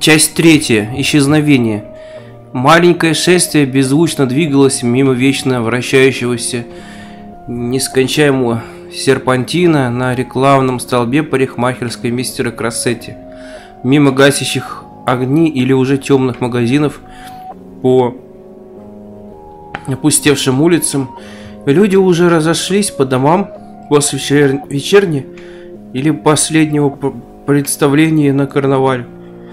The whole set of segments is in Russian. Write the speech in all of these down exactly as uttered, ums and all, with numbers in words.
Часть третья. Исчезновение. Маленькое шествие беззвучно двигалось мимо вечно вращающегося нескончаемого серпантина на рекламном столбе парикмахерской мистера Кроссетти, мимо гасящих огни или уже темных магазинов по опустевшим улицам. Люди уже разошлись по домам после вечер... вечерни или последнего представления на карнавале.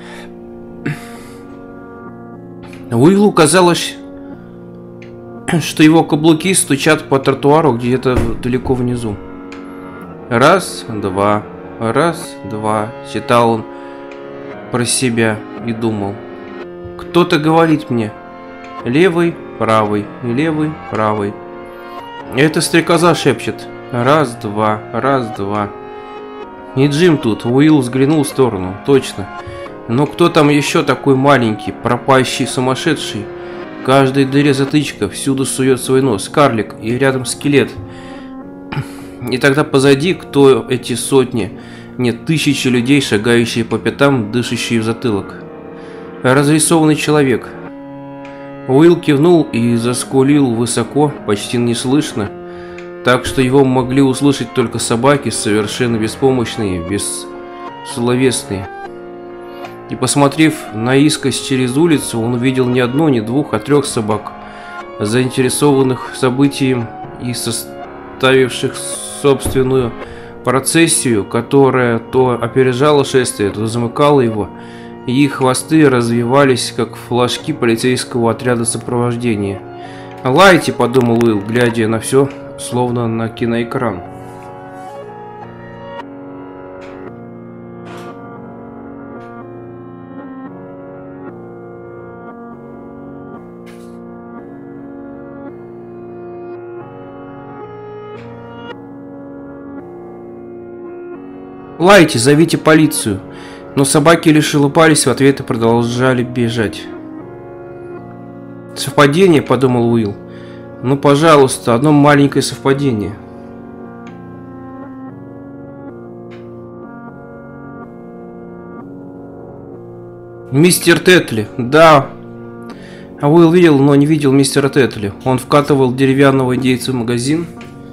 Уиллу казалось, что его каблуки стучат по тротуару где-то далеко внизу. Раз, два, раз, два, читал он про себя и думал. Кто-то говорит мне: левый, правый, левый, правый. Это стрекоза шепчет: раз, два, раз, два. Не Джим тут. Уилл взглянул в сторону. Точно. Но кто там еще такой маленький, пропащий сумасшедший? В каждой дыре затычка, всюду сует свой нос. Карлик, и рядом скелет. И тогда позади кто эти сотни, нет, тысячи людей, шагающие по пятам, дышащие в затылок? Разрисованный человек. Уилл кивнул и заскулил высоко, почти неслышно, так что его могли услышать только собаки, совершенно беспомощные, бессловесные. И, посмотрев наискось через улицу, он увидел не одну, не двух, а трех собак, заинтересованных событием и составивших собственную процессию, которая то опережала шествие, то замыкала его, и их хвосты развивались, как флажки полицейского отряда сопровождения. «Лайте», — подумал Уилл, глядя на все, словно на киноэкран. «Лайте, зовите полицию!» Но собаки лишь улыбались в ответ и продолжали бежать. «Совпадение», — подумал Уилл. «Ну, пожалуйста, одно маленькое совпадение». «Мистер Тетли!» «Да!» А Уилл видел, но не видел мистера Тетли. Он вкатывал деревянного индейца в магазин,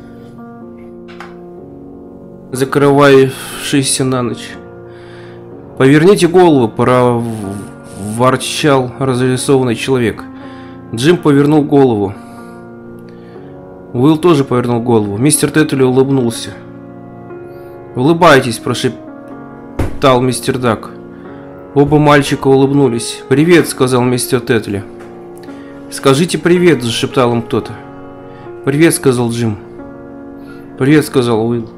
закрывавшийся на ночь. «Поверните голову», — проворчал разрисованный человек. Джим повернул голову. Уилл тоже повернул голову. Мистер Тетли улыбнулся. «Улыбайтесь», — прошептал мистер Дак. Оба мальчика улыбнулись. «Привет», — сказал мистер Тетли. «Скажите привет», — зашептал им кто-то. «Привет», — сказал Джим. «Привет», — сказал Уилл.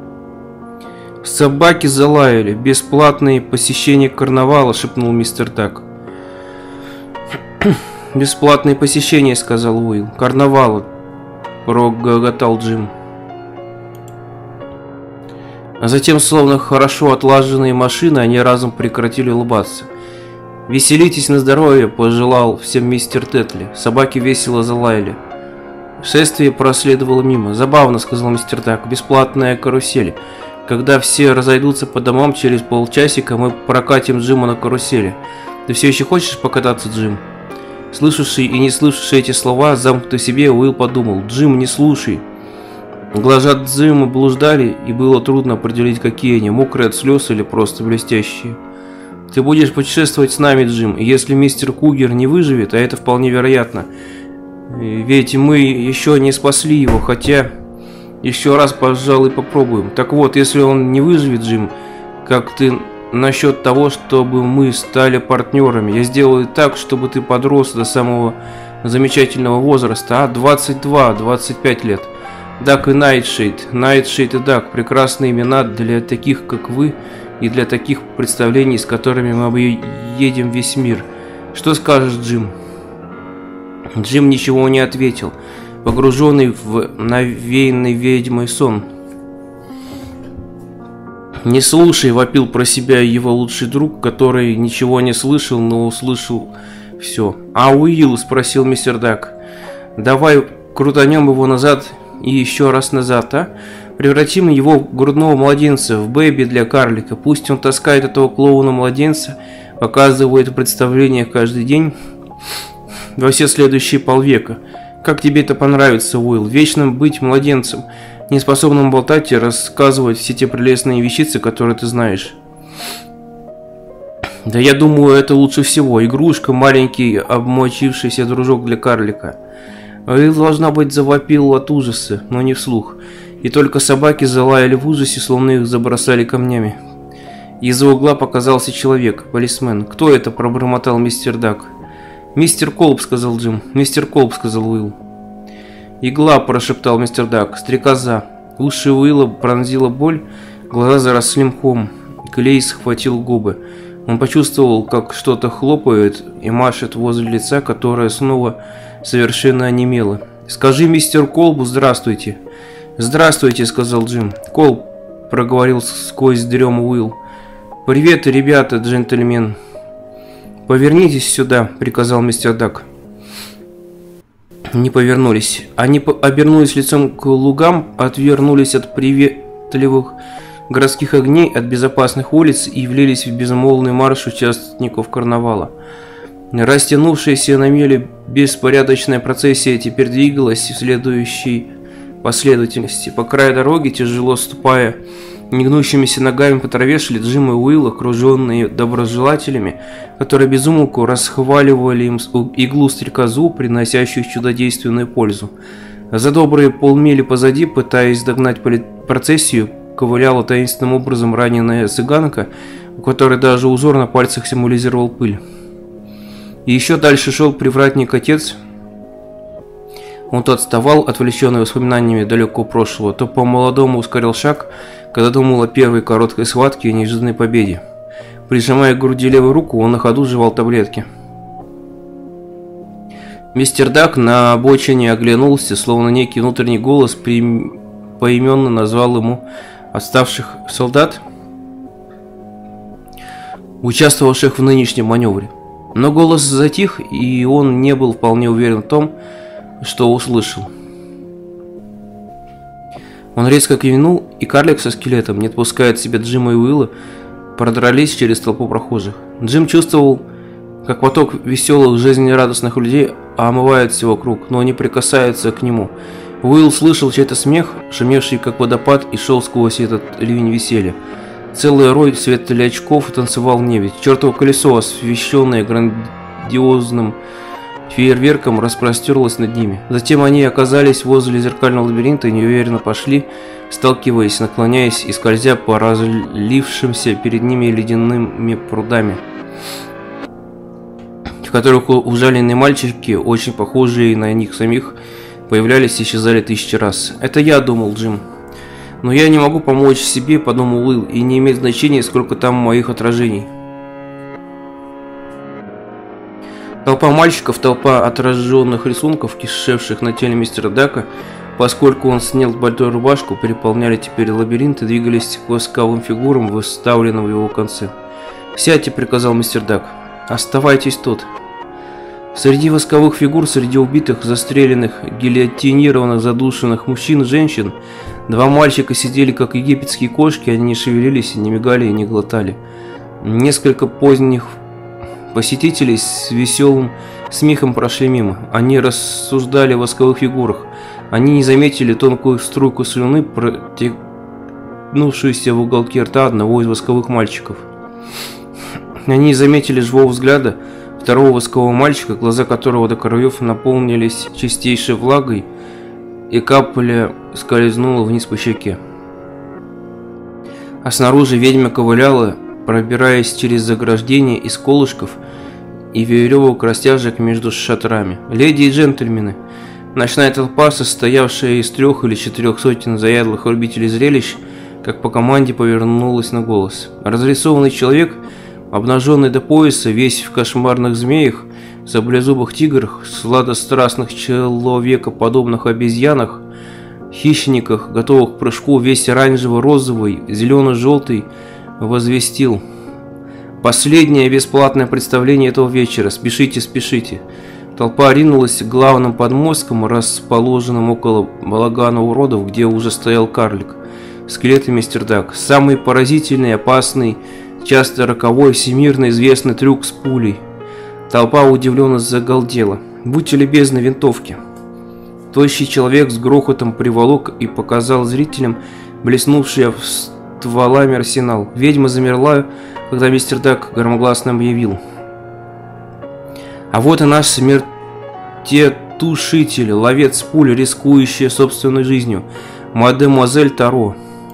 Собаки залаяли. «Бесплатные посещения карнавала», — шепнул мистер Дак. «Бесплатные посещения», — сказал Уилл. «Карнавала», — прогоготал Джим. А затем, словно хорошо отлаженные машины, они разом прекратили улыбаться. «Веселитесь на здоровье», — пожелал всем мистер Тетли. Собаки весело залаяли. Шествие проследовало мимо. «Забавно», — сказал мистер Дак. «Бесплатная карусель. Когда все разойдутся по домам, через полчасика мы прокатим Джима на карусели. Ты все еще хочешь покататься, Джим?» Слышавший и не слышавший эти слова, замкнутый в себе, Уилл подумал: «Джим, не слушай». Глаза Джима блуждали, и было трудно определить, какие они, мокрые от слез или просто блестящие. «Ты будешь путешествовать с нами, Джим, и если мистер Кугер не выживет, а это вполне вероятно, ведь мы еще не спасли его, хотя еще раз, пожалуй, попробуем. Так вот, если он не выживет, Джим, как ты насчет того, чтобы мы стали партнерами? Я сделаю так, чтобы ты подрос до самого замечательного возраста, а? двадцать два двадцать пять лет. Дак и Найтшейд, Найтшейд и Дак — прекрасные имена для таких, как вы, и для таких представлений, с которыми мы объедем весь мир. Что скажешь, Джим?» Джим ничего не ответил, погруженный в навеянный ведьмой сон. «Не слушай», — вопил про себя его лучший друг, который ничего не слышал, но услышал все. «А Уилл?» — спросил мистер Дак. «Давай крутанем его назад и еще раз назад, а? Превратим его в грудного младенца, в бэби для карлика. Пусть он таскает этого клоуна-младенца показывает представление каждый день во все следующие полвека. Как тебе это понравится, Уилл? Вечно быть младенцем, неспособным болтать и рассказывать все те прелестные вещицы, которые ты знаешь. Да я думаю, это лучше всего. Игрушка, маленький обмочившийся дружок для карлика. Уилл, должна быть, завопил от ужаса, но не вслух. И только собаки залаяли в ужасе, словно их забросали камнями. Из-за угла показался человек, полисмен. «Кто это?» – пробормотал мистер Дак. «Мистер Колб», – сказал Джим. «Мистер Колб», – сказал Уилл. «Игла», – прошептал мистер Дак. «Стрекоза». Уши Уилла пронзила боль, глаза заросли мхом. Клей схватил губы. Он почувствовал, как что-то хлопает и машет возле лица, которое снова совершенно онемело. «Скажи мистеру Колбу здравствуйте». «Здравствуйте», – сказал Джим. «Колб», – проговорил сквозь дрему Уилл. «Привет, ребята, джентльмен». «Повернитесь сюда», – приказал мистер Дак. Не повернулись. Они обернулись лицом к лугам, отвернулись от приветливых городских огней, от безопасных улиц и влились в безмолвный марш участников карнавала. Растянувшаяся на мели беспорядочная процессия теперь двигалась в следующей последовательности. По краю дороги, тяжело ступая негнущимися ногами по траве, шли Джим и Уилл, окруженные доброжелателями, которые безумолку расхваливали им иглу-стрекозу, приносящую чудодейственную пользу. За добрые полмили позади, пытаясь догнать процессию, ковыляла таинственным образом раненая цыганка, у которой даже узор на пальцах символизировал пыль. И еще дальше шел привратник-отец. Он то отставал, отвлеченный воспоминаниями далекого прошлого, то по-молодому ускорил шаг, когда думал о первой короткой схватке и неожиданной победе. Прижимая к груди левую руку, он на ходу жевал таблетки. Мистер Дак на обочине оглянулся, словно некий внутренний голос при... поименно назвал ему отставших солдат, участвовавших в нынешнем маневре. Но голос затих, и он не был вполне уверен в том, что услышал. Он резко кивнул, и карлик со скелетом, не отпуская от себя Джима и Уилла, продрались через толпу прохожих. Джим чувствовал, как поток веселых, жизнерадостных людей омывает все вокруг, но не прикасается к нему. Уилл слышал чей-то смех, шумевший как водопад, и шел сквозь этот ливень веселья. Целый рой светлячков танцевал в небе. Чертово колесо, освещенное грандиозным фейерверком, распростерлось над ними. Затем они оказались возле зеркального лабиринта и неуверенно пошли, сталкиваясь, наклоняясь и скользя по разлившимся перед ними ледяными прудами, в которых ужаленные мальчики, очень похожие на них самих, появлялись и исчезали тысячи раз. «Это я», — думал Джим. «Но я не могу помочь себе», — подумал Уилл, — «и не имеет значения, сколько там моих отражений». Толпа мальчиков, толпа отраженных рисунков, кишевших на теле мистера Дака, поскольку он снял большую рубашку, переполняли теперь лабиринт и двигались к восковым фигурам, выставленным в его конце. «Сядьте», — приказал мистер Дак. «Оставайтесь тут». Среди восковых фигур, среди убитых, застреленных, гильотинированных, задушенных мужчин и женщин, два мальчика сидели, как египетские кошки, они не шевелились, не мигали и не глотали. Несколько поздних посетителей с веселым смехом прошли мимо. Они рассуждали о восковых фигурах. Они не заметили тонкую струйку слюны, протянувшуюся в уголке рта одного из восковых мальчиков. Они не заметили живого взгляда второго воскового мальчика, глаза которого до краев наполнились чистейшей влагой, и капля скользнула вниз по щеке. А снаружи ведьма ковыляла, пробираясь через заграждение из колышков и веревок растяжек между шатрами. «Леди и джентльмены!» Ночная толпа, состоявшая из трех или четырех сотен заядлых любителей зрелищ, как по команде повернулась на голос. Разрисованный человек, обнаженный до пояса, весь в кошмарных змеях, саблезубых тиграх, сладострастных человекоподобных обезьянах, хищниках, готовых к прыжку, весь оранжево-розовый, зелено-желтый, возвестил: «Последнее бесплатное представление этого вечера. Спешите, спешите!» Толпа ринулась к главным подмосткам, расположенным около балагана уродов, где уже стоял карлик, скелет и мистер Дак. Самый поразительный, опасный, часто роковой, всемирно известный трюк с пулей. Толпа удивленно загалдела. «Будьте любезны, винтовки!» Тощий человек с грохотом приволок и показал зрителям блеснувший стволами арсенал. Ведьма замерла, когда мистер Дак громогласно объявил: «А вот и наш смертетушитель, ловец пуль, рискующий собственной жизнью, мадемуазель Таро».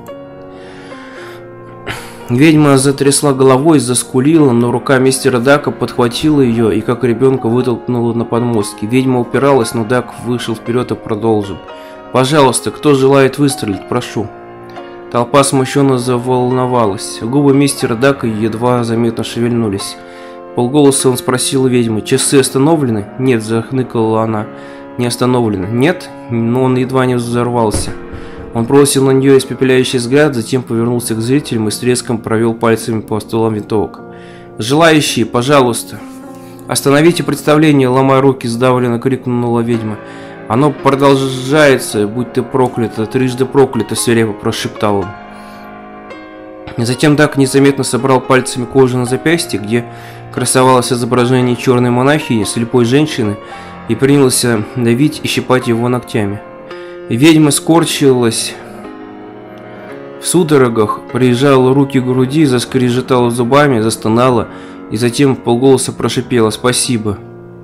Ведьма затрясла головой, заскулила, но рука мистера Дака подхватила ее и как ребенка вытолкнула на подмостки. Ведьма упиралась, но Дак вышел вперед и продолжил: «Пожалуйста, кто желает выстрелить, прошу». Толпа смущенно заволновалась. Губы мистера Дака едва заметно шевельнулись. Полголоса он спросил у ведьмы: «Часы остановлены?» «Нет», — захныкала она. «Не остановлены». «Нет?» Но он едва не взорвался. Он бросил на нее испепеляющий взгляд, затем повернулся к зрителям и с треском провел пальцами по стволам винтовок. «Желающие, пожалуйста!» «Остановите представление!» — ломая руки, сдавленно крикнула ведьма. «Оно продолжается, будь ты проклята, трижды проклята!» — свирепо прошептал он. Затем Дак незаметно собрал пальцами кожу на запястье, где красовалось изображение черной монахини, слепой женщины, и принялся давить и щипать его ногтями. Ведьма скорчилась в судорогах, прижала руки к груди, заскрежетала зубами, застонала и затем вполголоса прошипела: «Спасибо».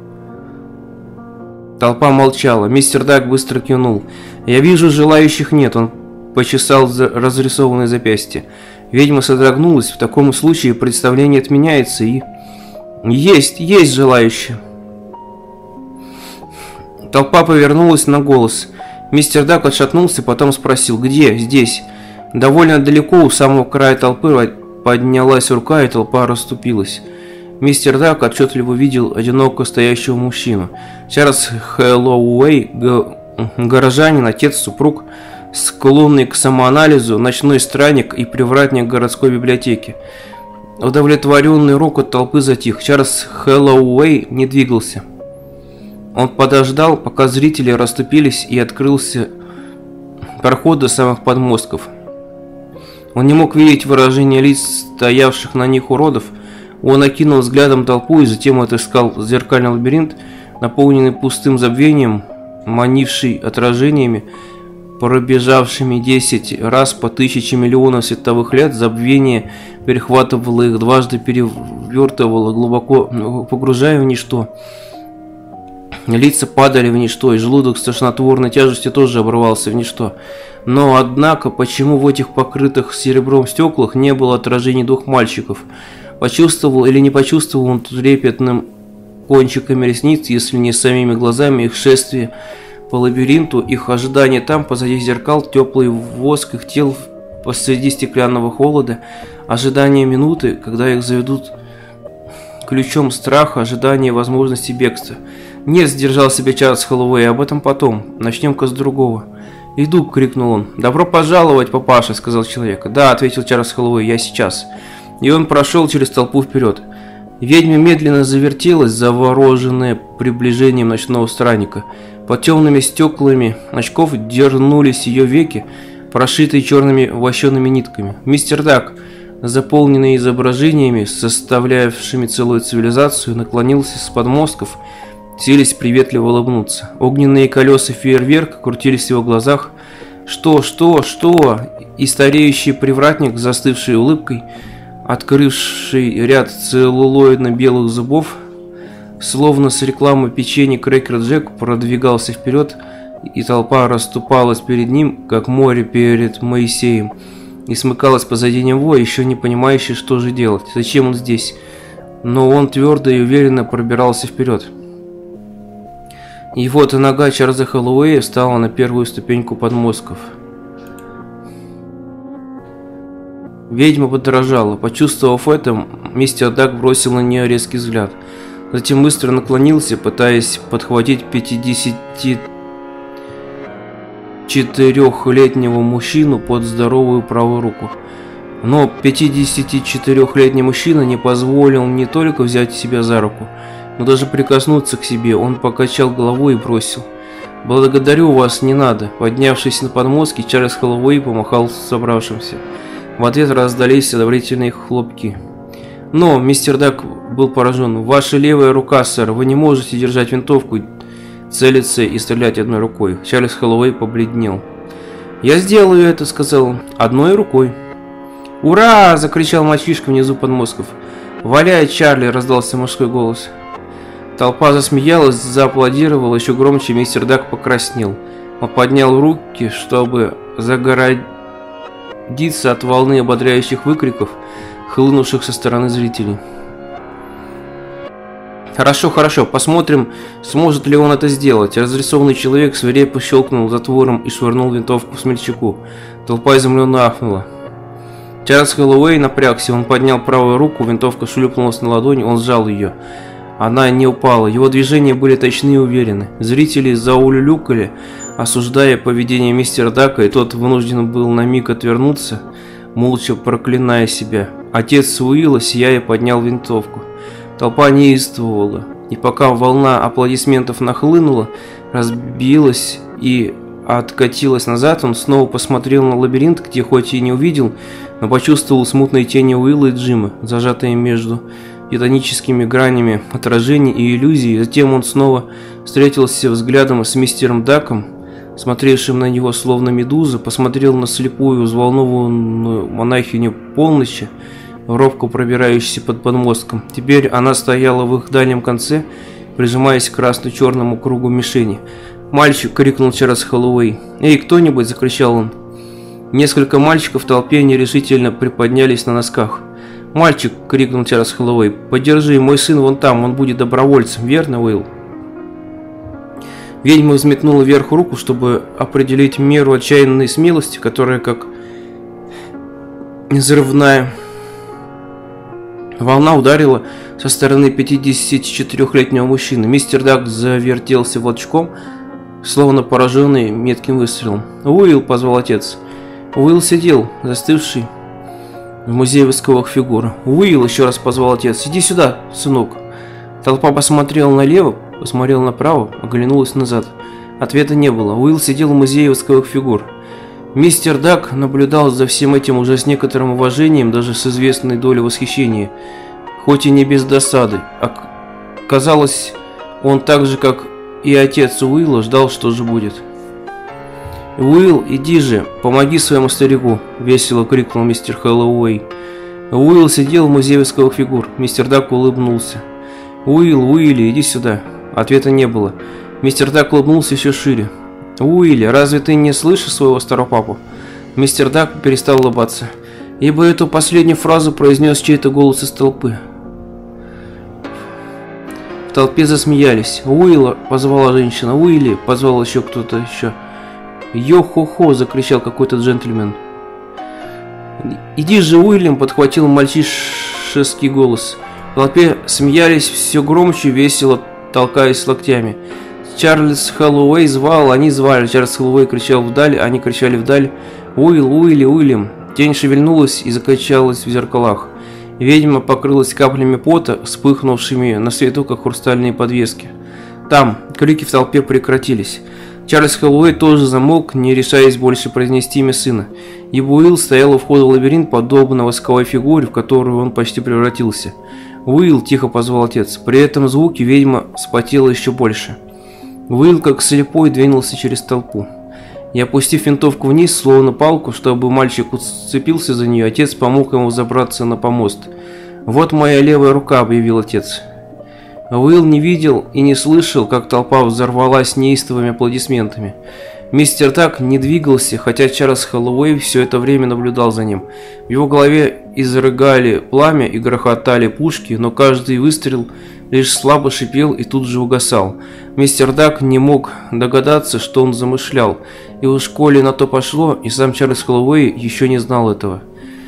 Толпа молчала. Мистер Дак быстро кивнул. «Я вижу, желающих нет». Он почесал разрисованное запястье. Ведьма содрогнулась. В таком случае представление отменяется и... «Есть, есть желающие». Толпа повернулась на голос. Мистер Дак отшатнулся, потом спросил: «Где?» «Здесь». Довольно далеко, у самого края толпы, поднялась рука, и толпа расступилась. Мистер Дак отчетливо видел одиноко стоящего мужчину. Чарльз Хэллоуэй, горожанин, отец, супруг, склонный к самоанализу, ночной странник и привратник городской библиотеки. Удовлетворенный рокот толпы затих. Чарльз Хэллоуэй не двигался. Он подождал, пока зрители расступились, и открылся проход до самых подмостков. Он не мог видеть выражение лиц стоявших на них уродов. Он окинул взглядом толпу и затем отыскал зеркальный лабиринт, наполненный пустым забвением, манивший отражениями, пробежавшими десять раз по тысяче миллионов световых лет. Забвение перехватывало их, дважды перевертывало, глубоко погружая в ничто. Лица падали в ничто, и желудок с тошнотворной тяжестью тоже обрывался в ничто. Но, однако, почему в этих покрытых серебром стеклах не было отражений двух мальчиков? Почувствовал или не почувствовал он трепетным кончиками ресниц, если не самими глазами, их шествие по лабиринту, их ожидание там, позади зеркал, теплый воск их тел посреди стеклянного холода, ожидание минуты, когда их заведут ключом страха, ожидание возможности бегства. «Нет», — сдержал себя Чарльз Хэллоуэй, — «об этом потом. Начнем-ка с другого». «Иду», — крикнул он. «Добро пожаловать, папаша», — сказал человек. «Да», — ответил Чарльз Хэллоуэй, — «я сейчас». И он прошел через толпу вперед. Ведьма медленно завертелась, завороженная приближением ночного странника. Под темными стеклами очков дернулись ее веки, прошитые черными вощеными нитками. Мистер Дак, заполненный изображениями, составлявшими целую цивилизацию, наклонился с подмостков, селись приветливо улыбнуться. Огненные колеса фейерверка крутились в его глазах. «Что, что, что?» И стареющий привратник, застывший улыбкой, открывший ряд целлулоидно-белых зубов, словно с рекламы печенья Cracker Jack, продвигался вперед, и толпа расступалась перед ним, как море перед Моисеем, и смыкалась позади него, еще не понимающий, что же делать, зачем он здесь. Но он твердо и уверенно пробирался вперед. И вот и нога Чарльза Хэллоуэя встала на первую ступеньку подмостков. Ведьма подорожала. Почувствовав это, мистер Дак бросил на нее резкий взгляд. Затем быстро наклонился, пытаясь подхватить пятидесятичетырёхлетнего мужчину под здоровую правую руку. Но пятидесятичетырёхлетний мужчина не позволил не только взять себя за руку, но даже прикоснуться к себе. Он покачал головой и бросил: «Благодарю вас, не надо». Поднявшись на подмостки, Чарльз Хэллоуэй помахал собравшимся. В ответ раздались одобрительные хлопки. Но мистер Дак был поражен. «Ваша левая рука, сэр. Вы не можете держать винтовку, целиться и стрелять одной рукой». Чарльз Хэллоуэй побледнел. «Я сделаю это», — сказал он, — «одной рукой». «Ура!» — закричал мальчишка внизу подмостков. «Валяй, Чарли!» — раздался мужской голос. Толпа засмеялась, зааплодировала еще громче. Мистер Дак покраснел. Он поднял руки, чтобы загородиться от волны ободряющих выкриков, хлынувших со стороны зрителей. «Хорошо, хорошо, посмотрим, сможет ли он это сделать». Разрисованный человек свирепо щелкнул затвором и швырнул винтовку в смельчаку. Толпа изумленно ахнула. Чарльз Хэллоуэй напрягся, он поднял правую руку, винтовка шлепнулась на ладонь, он сжал ее. Она не упала, его движения были точны и уверены. Зрители заулюлюкали, осуждая поведение мистера Дака, и тот вынужден был на миг отвернуться, молча проклиная себя. Отец Уилла, сияя, поднял винтовку. Толпа неистовывала, и пока волна аплодисментов нахлынула, разбилась и откатилась назад, он снова посмотрел на лабиринт, где хоть и не увидел, но почувствовал смутные тени Уилла и Джима, зажатые между титаническими гранями отражений и иллюзий. Затем он снова встретился взглядом с мистером Даком, смотревшим на него словно медуза, посмотрел на слепую, взволнованную монахиню полночи, робко пробирающуюся под подмостком. Теперь она стояла в их дальнем конце, прижимаясь к красно-черному кругу мишени. «Мальчик!» — крикнул Чарльз Хэллоуэй. «Эй, кто-нибудь!» — закричал он. Несколько мальчиков в толпе нерешительно приподнялись на носках. «Мальчик!» — крикнул Чарльз Хэллоуэй. «Подержи, мой сын вон там, он будет добровольцем, верно, Уилл?» Ведьма взметнула вверх руку, чтобы определить меру отчаянной смелости, которая, как взрывная волна, ударила со стороны пятидесятичетырёхлетнего мужчины. Мистер Дак завертелся волчком, словно пораженный метким выстрелом. «Уилл!» — позвал отец. Уилл сидел, застывший в музее восковых фигур. «Уилл!» — еще раз позвал отец. «Иди сюда, сынок!» Толпа посмотрела налево, посмотрела направо, оглянулась назад. Ответа не было. Уилл сидел в музее восковых фигур. Мистер Дак наблюдал за всем этим уже с некоторым уважением, даже с известной долей восхищения, хоть и не без досады. Казалось, он так же, как и отец Уилла, ждал, что же будет. «Уилл, иди же, помоги своему старику!» – весело крикнул мистер Хэллоуэй. Уилл сидел в музее восковых фигур. Мистер Дак улыбнулся. «Уилл, Уилли, иди сюда!» Ответа не было. Мистер Дак улыбнулся еще шире. «Уилли, разве ты не слышишь своего старого папу?» Мистер Дак перестал улыбаться, ибо эту последнюю фразу произнес чей-то голос из толпы. В толпе засмеялись. «Уилла!» – позвала женщина. «Уилли!» – позвал еще кто-то еще. «Йо-хо-хо!» – закричал какой-то джентльмен. «Иди же, Уильям!» – подхватил мальчишеский голос. В толпе смеялись все громче, весело толкаясь локтями. Чарльз Хэллоуэй звал, они звали. Чарльз Хэллоуэй кричал вдаль, они кричали вдаль. «Уилл, Уилли, Уильям!» Тень шевельнулась и закачалась в зеркалах. Ведьма покрылась каплями пота, вспыхнувшими на свету, как хрустальные подвески. Там крики в толпе прекратились. Чарльз Хэллоуэй тоже замолк, не решаясь больше произнести имя сына. И Уилл стоял у входа в лабиринт, подобно восковой фигуре, в которую он почти превратился. «Уилл!» – тихо позвал отец. При этом звуке ведьма вспотела еще больше. Уилл, как слепой, двинулся через толпу. И, опустив винтовку вниз, словно палку, чтобы мальчик уцепился за нее, отец помог ему забраться на помост. «Вот моя левая рука», – объявил отец. Уилл не видел и не слышал, как толпа взорвалась неистовыми аплодисментами. Мистер Дак не двигался, хотя Чарльз Хэллоуэй все это время наблюдал за ним. В его голове изрыгали пламя и грохотали пушки, но каждый выстрел лишь слабо шипел и тут же угасал. Мистер Дак не мог догадаться, что он замышлял, и уж коли на то пошло, и сам Чарльз Хэллоуэй еще не знал этого.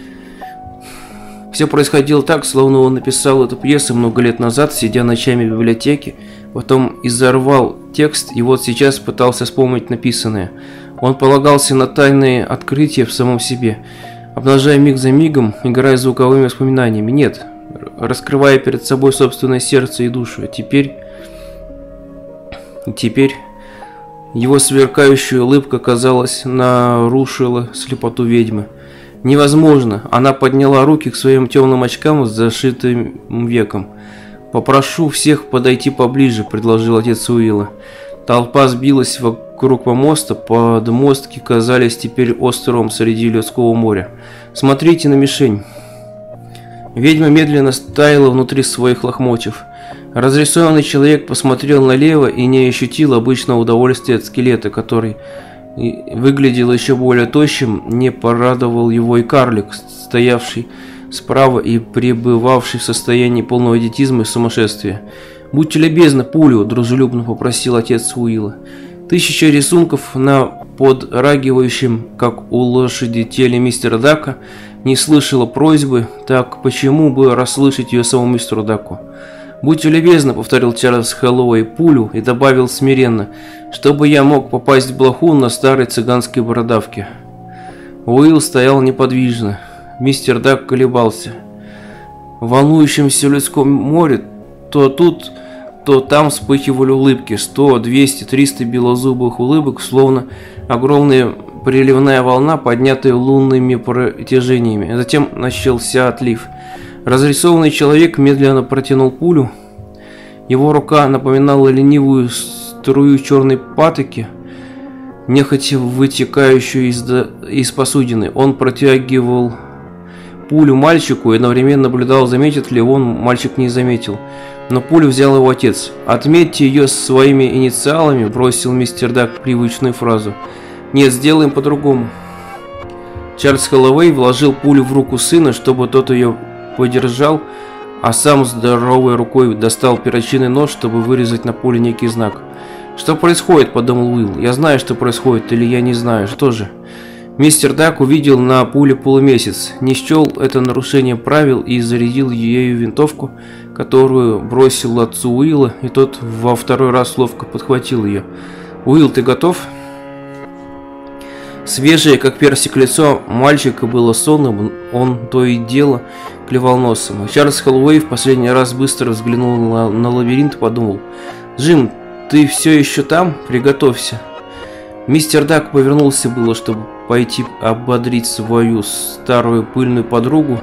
Все происходило так, словно он написал эту пьесу много лет назад, сидя ночами в библиотеке, потом изорвал текст и вот сейчас пытался вспомнить написанное. Он полагался на тайные открытия в самом себе, обнажая миг за мигом, играя звуковыми воспоминаниями. Нет, раскрывая перед собой собственное сердце и душу. Теперь... Теперь... Его сверкающая улыбка, казалось, нарушила слепоту ведьмы. Невозможно. Она подняла руки к своим темным очкам с зашитым веком. «Попрошу всех подойти поближе», – предложил отец Уилла. Толпа сбилась вокруг помоста, подмостки казались теперь островом среди людского моря. «Смотрите на мишень». Ведьма медленно стаяла внутри своих лохмотьев. Разрисованный человек посмотрел налево и не ощутил обычного удовольствия от скелета, который выглядел еще более тощим. Не порадовал его и карлик, стоявший справа и пребывавший в состоянии полного идиотизма и сумасшествия. «Будьте любезны, пулю», – дружелюбно попросил отец Уилла. Тысяча рисунков на подрагивающем, как у лошади, теле мистера Дака не слышала просьбы, так почему бы расслышать ее самому мистеру Даку? «Будьте любезны», — повторил Чарльз Хэллоуэй пулю и добавил смиренно, «чтобы я мог попасть в блоху на старой цыганской бородавке». Уилл стоял неподвижно. Мистер Дак колебался. В волнующемся людском море то тут, то там вспыхивали улыбки. Сто, двести, триста белозубых улыбок, словно огромная приливная волна, поднятая лунными протяжениями. Затем начался отлив. Разрисованный человек медленно протянул пулю. Его рука напоминала ленивую струю черной патоки, нехотя вытекающую из, из посудины. Он протягивал пулю мальчику и одновременно наблюдал, заметит ли он. Мальчик не заметил. Но пулю взял его отец. «Отметьте ее своими инициалами», – бросил мистер Дак привычную фразу. «Нет, сделаем по-другому». Чарльз Хэллоуэй вложил пулю в руку сына, чтобы тот ее подержал, а сам здоровой рукой достал перочинный нож, чтобы вырезать на пуле некий знак. «Что происходит?» – подумал Уилл. «Я знаю, что происходит, или я не знаю. Что же?» Мистер Дак увидел на пуле полумесяц, не счел это нарушение правил и зарядил ею винтовку, которую бросил отцу Уилла, и тот во второй раз ловко подхватил ее. «Уилл, ты готов?» Свежее, как персик, лицо мальчика было сонным, он то и дело клевал носом. Чарльз Хэллоуэй в последний раз быстро взглянул на, на лабиринт и подумал: «Джим, ты все еще там? Приготовься». Мистер Дак повернулся было, чтобы пойти ободрить свою старую пыльную подругу,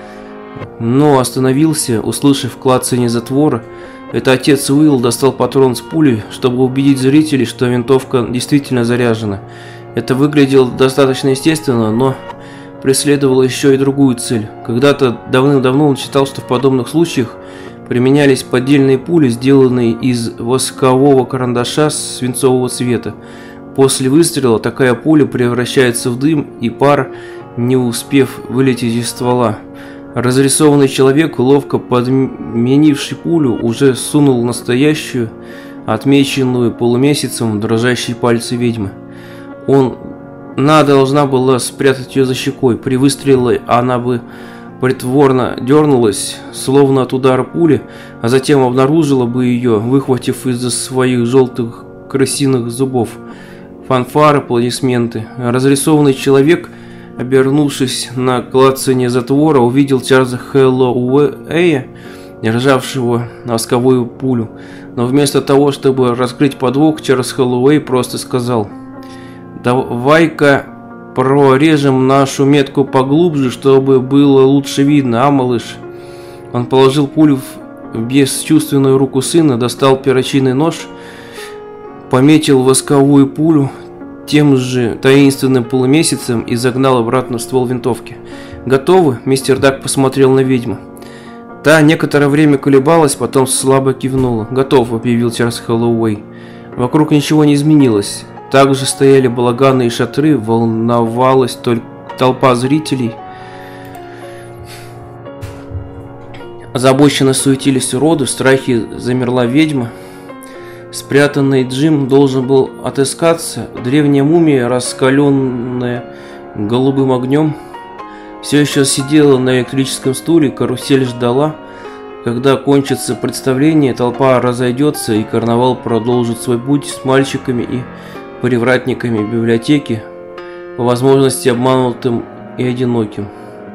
но остановился, услышав клацанье затвора. Это отец Уилл достал патрон с пулей, чтобы убедить зрителей, что винтовка действительно заряжена. Это выглядело достаточно естественно, но преследовало еще и другую цель. Когда-то давным-давно он читал, что в подобных случаях применялись поддельные пули, сделанные из воскового карандаша свинцового цвета. После выстрела такая пуля превращается в дым и пар, не успев вылететь из ствола. Разрисованный человек, ловко подменивший пулю, уже сунул настоящую, отмеченную полумесяцем, дрожащие пальцы ведьмы. Он, она должна была спрятать ее за щекой. При выстреле она бы притворно дернулась, словно от удара пули, а затем обнаружила бы ее, выхватив из-за своих желтых крысиных зубов. Фанфары, аплодисменты. Разрисованный человек, обернувшись на клацанье затвора, увидел Чарльза Хэллоуэя, державшего восковую пулю. Но вместо того, чтобы раскрыть подвох, Чарльз Хэллоуэй просто сказал: «Давай-ка прорежем нашу метку поглубже, чтобы было лучше видно, а, малыш?» Он положил пулю в бесчувственную руку сына, достал перочинный нож, пометил восковую пулю тем же таинственным полумесяцем и загнал обратно в ствол винтовки. «Готовы?» – мистер Дак посмотрел на ведьму. Та некоторое время колебалась, потом слабо кивнула. «Готов», – объявил Чарльз Хэллоуэй. Вокруг ничего не изменилось. Также стояли балаганы и шатры, волновалась только толпа зрителей. Озабоченно суетились уроды, в страхе замерла ведьма. Спрятанный Джим должен был отыскаться. Древняя мумия, раскаленная голубым огнем, все еще сидела на электрическом стуле. Карусель ждала, когда кончится представление, толпа разойдется и карнавал продолжит свой путь с мальчиками и привратниками библиотеки, по возможности обманутым и одиноким.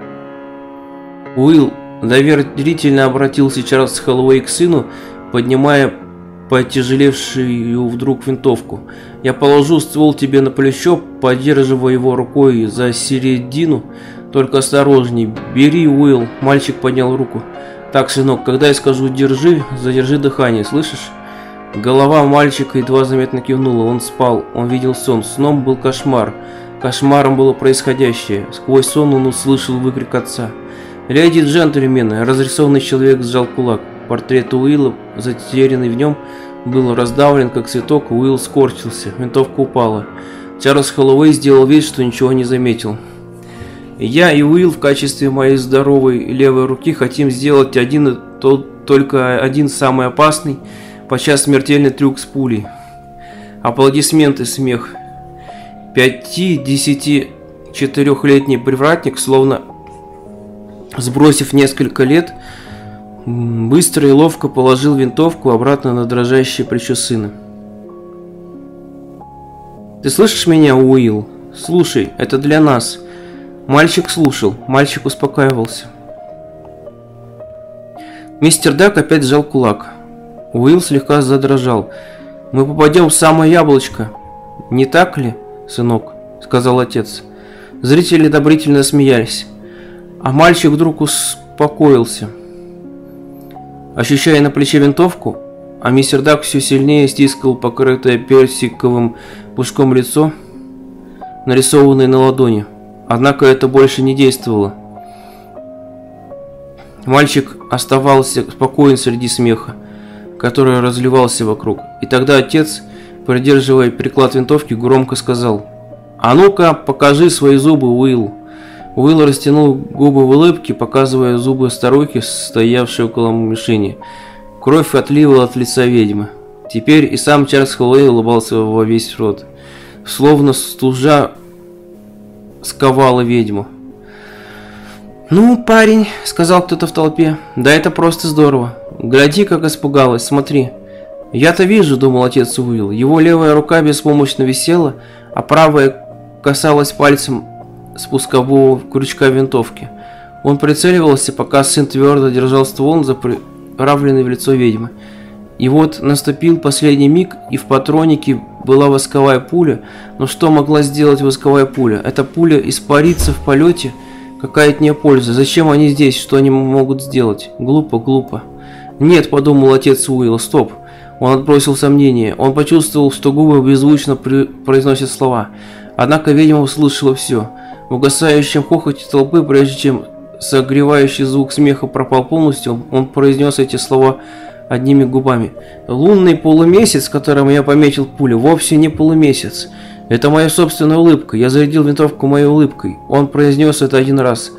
Уилл доверительно обратился Чарльз Хэллоуэй к сыну, поднимая потяжелевшую вдруг винтовку. «Я положу ствол тебе на плечо, поддерживая его рукой за середину, Только осторожней. Бери, Уилл. Мальчик поднял руку. Так, сынок, когда я скажу «держи», задержи дыхание, слышишь? Голова мальчика едва заметно кивнула. Он спал, он видел сон. Сном был кошмар. Кошмаром было происходящее. Сквозь сон он услышал выкрик отца. «Леди и джентльмены!» Разрисованный человек сжал кулак. Портрет Уилла, затерянный в нем, был раздавлен, как цветок. Уилл скорчился. Винтовка упала. Чарльз Хэллоуэй сделал вид, что ничего не заметил. «Я и Уилл в качестве моей здоровой левой руки хотим сделать один и тот, только один самый опасный, подчас смертельный трюк с пулей». Аплодисменты, смех. Пяти-десяти-четырехлетний привратник, словно сбросив несколько лет, быстро и ловко положил винтовку обратно на дрожащее плечо сына. «Ты слышишь меня, Уилл? Слушай, это для нас». Мальчик слушал, мальчик успокаивался. Мистер Дак опять сжал кулак. Уилл слегка задрожал. «Мы попадем в самое яблочко, не так ли, сынок?» — сказал отец. Зрители одобрительно смеялись, а мальчик вдруг успокоился, ощущая на плече винтовку, а мистер Дак все сильнее стискал покрытое персиковым пушком лицо, нарисованное на ладони. Однако это больше не действовало. Мальчик оставался спокоен среди смеха, который разливался вокруг. И тогда отец, придерживая приклад винтовки, громко сказал: «А ну-ка, покажи свои зубы, Уилл». Уилл растянул губы в улыбке, показывая зубы старухи, стоявшей около мишени. Кровь отливала от лица ведьмы. Теперь и сам Чарльз Хэллоуэй улыбался во весь рот, словно стужа сковала ведьму. «Ну, парень», — сказал кто-то в толпе, — «да это просто здорово. Гляди, как испугалась, смотри». «Я-то вижу», — думал отец Уилл. Его левая рука беспомощно висела, а правая касалась пальцем спускового крючка винтовки. Он прицеливался, пока сын твердо держал ствол, заправленный в лицо ведьмы. И вот наступил последний миг, и в патроннике была восковая пуля. Но что могла сделать восковая пуля? Эта пуля испарится в полете. Какая от нее польза? Зачем они здесь? Что они могут сделать? Глупо, глупо. «Нет», — подумал отец Уилла, — «стоп». Он отбросил сомнения. Он почувствовал, что губы беззвучно произносят слова. Однако ведьма услышала все. В угасающем хохоте толпы, прежде чем согревающий звук смеха пропал полностью, он произнес эти слова одними губами. «Лунный полумесяц, которым я пометил пулю, вовсе не полумесяц. Это моя собственная улыбка. Я зарядил винтовку моей улыбкой». Он произнес это один раз.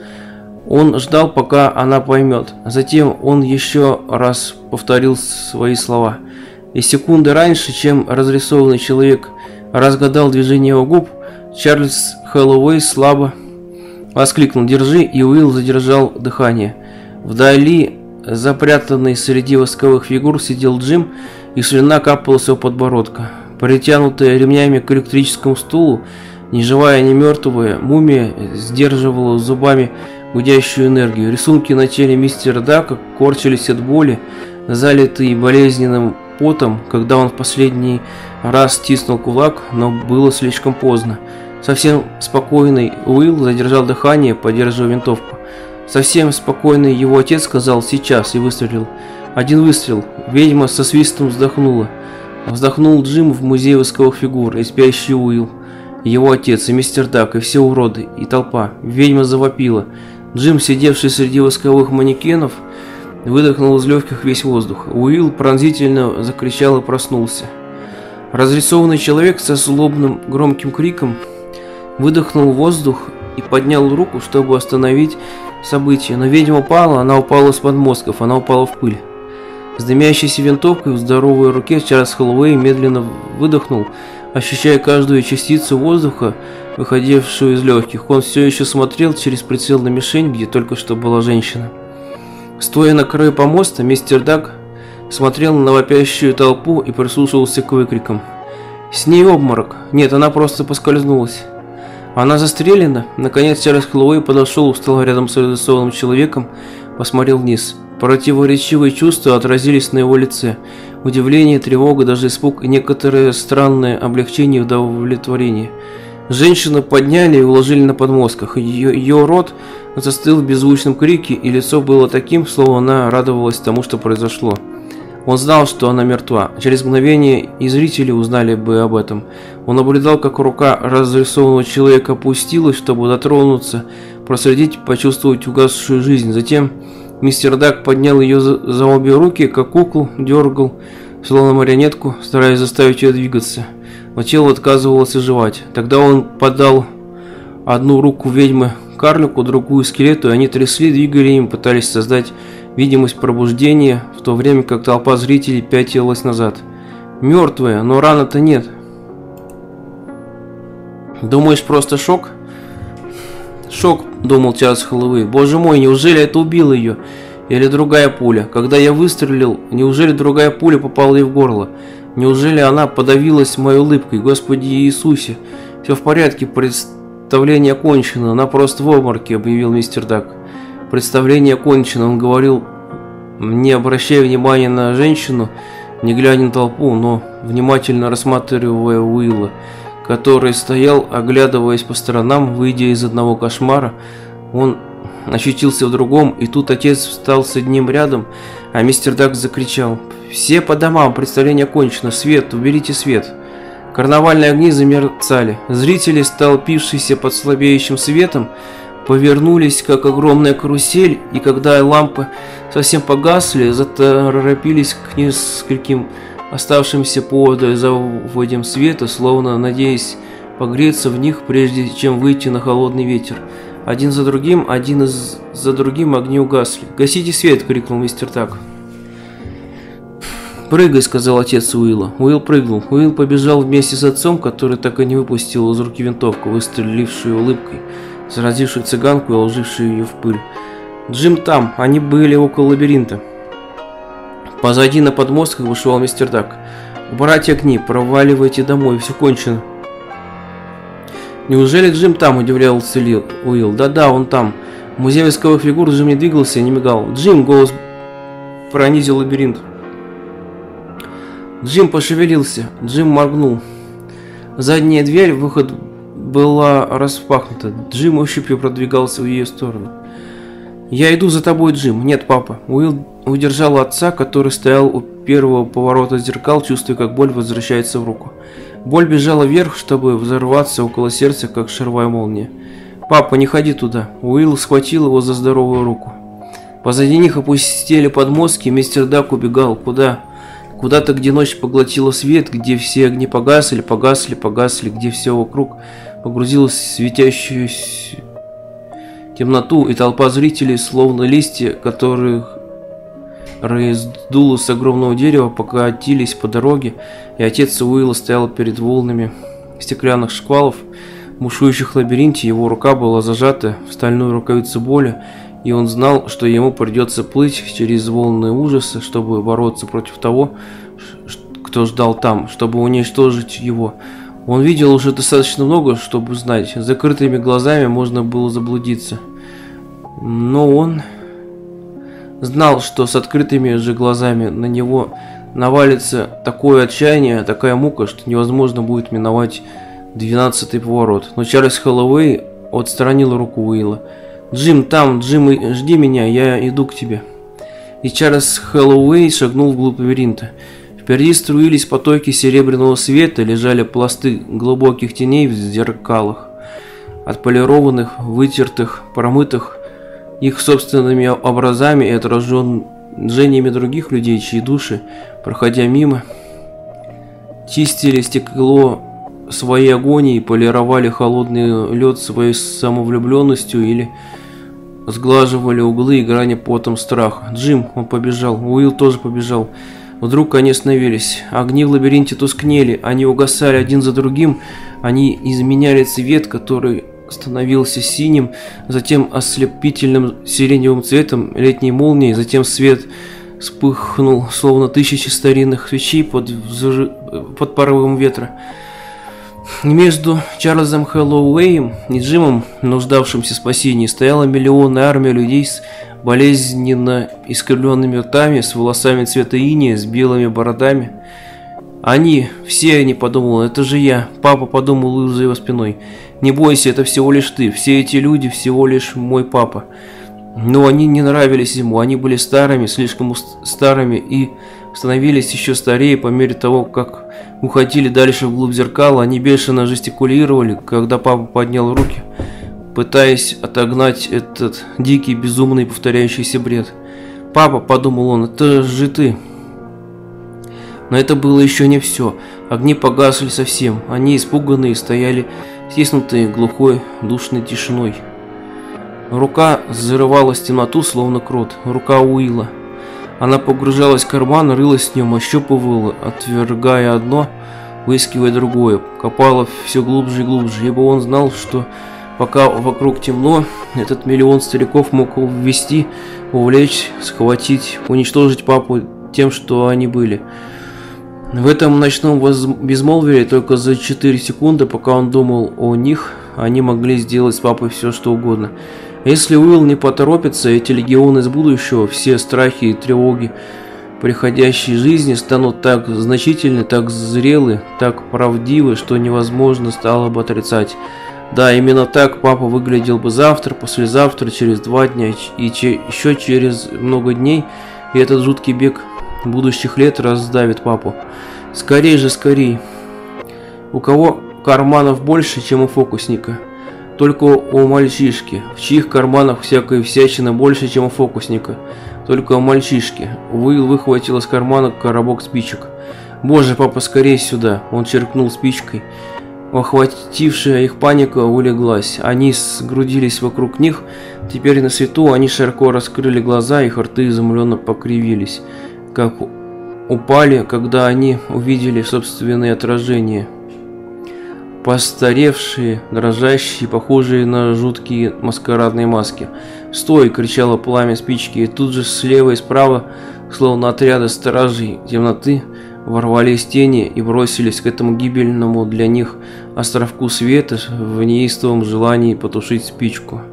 Он ждал, пока она поймет. Затем он еще раз повторил свои слова. И секунды раньше, чем разрисованный человек разгадал движение его губ, Чарльз Хэллоуэй слабо воскликнул: «Держи!» и Уилл задержал дыхание. Вдали, запрятанный среди восковых фигур, сидел Джим, и слюна капала с его подбородка. Притянутая ремнями к электрическому стулу, ни живая, ни мертвая, мумия сдерживала зубами гудящую энергию. Рисунки на теле мистера Дака корчились от боли, залитые болезненным потом, когда он в последний раз стиснул кулак, но было слишком поздно. Совсем спокойный Уилл задержал дыхание, поддерживая винтовку. Совсем спокойный его отец сказал «сейчас» и выстрелил. Один выстрел. Ведьма со свистом вздохнула. Вздохнул Джим в музее восковых фигур, и спящий Уилл, его отец, и мистер Дак, и все уроды, и толпа. Ведьма завопила. Джим, сидевший среди восковых манекенов, выдохнул из легких весь воздух. Уилл пронзительно закричал и проснулся. Разрисованный человек со злобным громким криком выдохнул воздух и поднял руку, чтобы остановить событие. Но ведьма упала, она упала с подмостков, она упала в пыль. С дымящейся винтовкой в здоровой руке Чарльз Хэллоуэй медленно выдохнул, ощущая каждую частицу воздуха, выходившую из легких. Он все еще смотрел через прицел на мишень, где только что была женщина. Стоя на краю помоста, мистер Дак смотрел на вопящую толпу и прислушивался к выкрикам. «С ней обморок! Нет, она просто поскользнулась!» «Она застрелена?» Наконец Чарльз Хэллоуэй подошел, встал рядом с разрисованным человеком, посмотрел вниз. Противоречивые чувства отразились на его лице. Удивление, тревога, даже испуг и некоторое странное облегчение и удовлетворение. Женщину подняли и уложили на подмостках. Ее, ее рот застыл в беззвучном крике, и лицо было таким, словно она радовалась тому, что произошло. Он знал, что она мертва. Через мгновение и зрители узнали бы об этом. Он наблюдал, как рука разрисованного человека опустилась, чтобы дотронуться, проследить, почувствовать угасшую жизнь. Затем мистер Дак поднял ее за, за обе руки, как куклу, дергал, словно марионетку, стараясь заставить ее двигаться. Но тело отказывалось оживать. Тогда он подал одну руку ведьмы карлику, другую скелету, и они трясли, двигали им, пытались создать видимость пробуждения, в то время как толпа зрителей пятилась назад. Мертвая, но раны-то нет. Думаешь, просто шок? Шок, думал Чарльз Хэллоуэй. Боже мой, неужели это убило ее? Или другая пуля? Когда я выстрелил, неужели другая пуля попала ей в горло? Неужели она подавилась моей улыбкой? Господи Иисусе! Все в порядке, представление окончено. Она просто в обмороке, объявил мистер Дак. Представление окончено, он говорил, не обращая внимания на женщину, не глядя на толпу, но внимательно рассматривая Уилла, который стоял, оглядываясь по сторонам, выйдя из одного кошмара. Он очутился в другом, и тут отец встал с одним рядом, а мистер Дак закричал: «Все по домам, представление окончено, свет, уберите свет!» Карнавальные огни замерцали. Зрители, столпившиеся под слабеющим светом, повернулись, как огромная карусель, и когда лампы совсем погасли, заторопились к нескольким оставшимся под заводем света, словно надеясь погреться в них, прежде чем выйти на холодный ветер. Один за другим, один из за другим огни угасли. «Гасите свет!» — крикнул мистер Так. «Прыгай!» — сказал отец Уилла. Уилл прыгнул. Уилл побежал вместе с отцом, который так и не выпустил из руки винтовку, выстрелившую улыбкой, заразившую цыганку и уложившую ее в пыль. «Джим там!» Они были около лабиринта. Позади на подмостках вышел мистер Так. «Убрать огни! Проваливайте домой! Все кончено!» «Неужели Джим там?» – удивлялся Уилл. «Да-да, он там». В музее восковых фигур Джим не двигался и не мигал. «Джим!» – голос пронизил лабиринт. Джим пошевелился. Джим моргнул. Задняя дверь, выход была распахнута. Джим ощупью продвигался в ее сторону. «Я иду за тобой, Джим». «Нет, папа». Уилл удержал отца, который стоял у первого поворота зеркал, чувствуя, как боль возвращается в руку. Боль бежала вверх, чтобы взорваться около сердца, как шаровая молния. «Папа, не ходи туда!» Уилл схватил его за здоровую руку. Позади них опустили подмостки, мистер Дак убегал. Куда? Куда-то, где ночь поглотила свет, где все огни погасли, погасли, погасли, где все вокруг погрузилось в светящуюся темноту, и толпа зрителей, словно листья, которых раздуло с огромного дерева, покатились по дороге, и отец Уилла стоял перед волнами стеклянных шквалов, бушующих в лабиринте. Его рука была зажата в стальную рукавицу боли, и он знал, что ему придется плыть через волны ужаса, чтобы бороться против того, кто ждал там, чтобы уничтожить его. Он видел уже достаточно много, чтобы знать. С закрытыми глазами можно было заблудиться. Но он знал, что с открытыми же глазами на него навалится такое отчаяние, такая мука, что невозможно будет миновать двенадцатый поворот. Но Чарльз Хэллоуэй отстранил руку Уилла. «Джим, там, Джим, жди меня, я иду к тебе». И Чарльз Хэллоуэй шагнул вглубь лабиринта. Впереди струились потоки серебряного света, лежали пласты глубоких теней в зеркалах, отполированных, вытертых, промытых их собственными образами и отражениями других людей, чьи души, проходя мимо, чистили стекло своей агонии, полировали холодный лед своей самовлюбленностью или сглаживали углы и грани потом страха. Джим, он побежал, Уилл тоже побежал. Вдруг они остановились. Огни в лабиринте тускнели, они угасали один за другим, они изменяли цвет, который становился синим, затем ослепительным сиреневым цветом летней молнии, затем свет вспыхнул, словно тысячи старинных свечей под, взж... под порывом ветра. Между Чарльзом Хэллоуэем и Джимом, нуждавшимся в спасении, стояла миллионная армия людей с болезненно искривленными ртами, с волосами цвета инея, с белыми бородами. Они, все они, подумал, это же я. Папа подумал Уилл за его спиной. Не бойся, это всего лишь ты. Все эти люди всего лишь мой папа. Но они не нравились ему. Они были старыми, слишком старыми и становились еще старее по мере того, как уходили дальше вглубь зеркала. Они бешено жестикулировали, когда папа поднял руки, пытаясь отогнать этот дикий, безумный, повторяющийся бред. «Папа», — подумал он, — «это же ты». Но это было еще не все. Огни погасли совсем. Они, испуганные, стояли, стиснутые глухой, душной тишиной. Рука зарывалась в темноту, словно крот. Рука Уилла. Она погружалась в карман, рылась в нем, ощупывала, отвергая одно, выискивая другое. Копала все глубже и глубже, ибо он знал, что пока вокруг темно, этот миллион стариков мог увести, увлечь, схватить, уничтожить папу тем, что они были. В этом ночном безмолвии только за четыре секунды, пока он думал о них, они могли сделать с папой все, что угодно. Если Уилл не поторопится, эти легионы из будущего, все страхи и тревоги приходящей жизни станут так значительны, так зрелы, так правдивы, что невозможно стало бы отрицать. Да, именно так папа выглядел бы завтра, послезавтра, через два дня и че еще через много дней, и этот жуткий бег будущих лет раздавит папу. Скорей же, скорей. У кого карманов больше, чем у фокусника? Только у мальчишки. В чьих карманах всякой всячины больше, чем у фокусника? Только у мальчишки. Уилл выхватил из кармана коробок спичек. «Боже, папа, скорей сюда!» Он черкнул спичкой. Охватившая их паника улеглась. Они сгрудились вокруг них. Теперь на свету они широко раскрыли глаза, их рты изумленно покривились, как упали, когда они увидели собственные отражения. Постаревшие, дрожащие, похожие на жуткие маскарадные маски. «Стой!» — кричало пламя спички, и тут же слева и справа, словно отряды стражей темноты, ворвались тени и бросились к этому гибельному для них островку света в неистовом желании потушить спичку.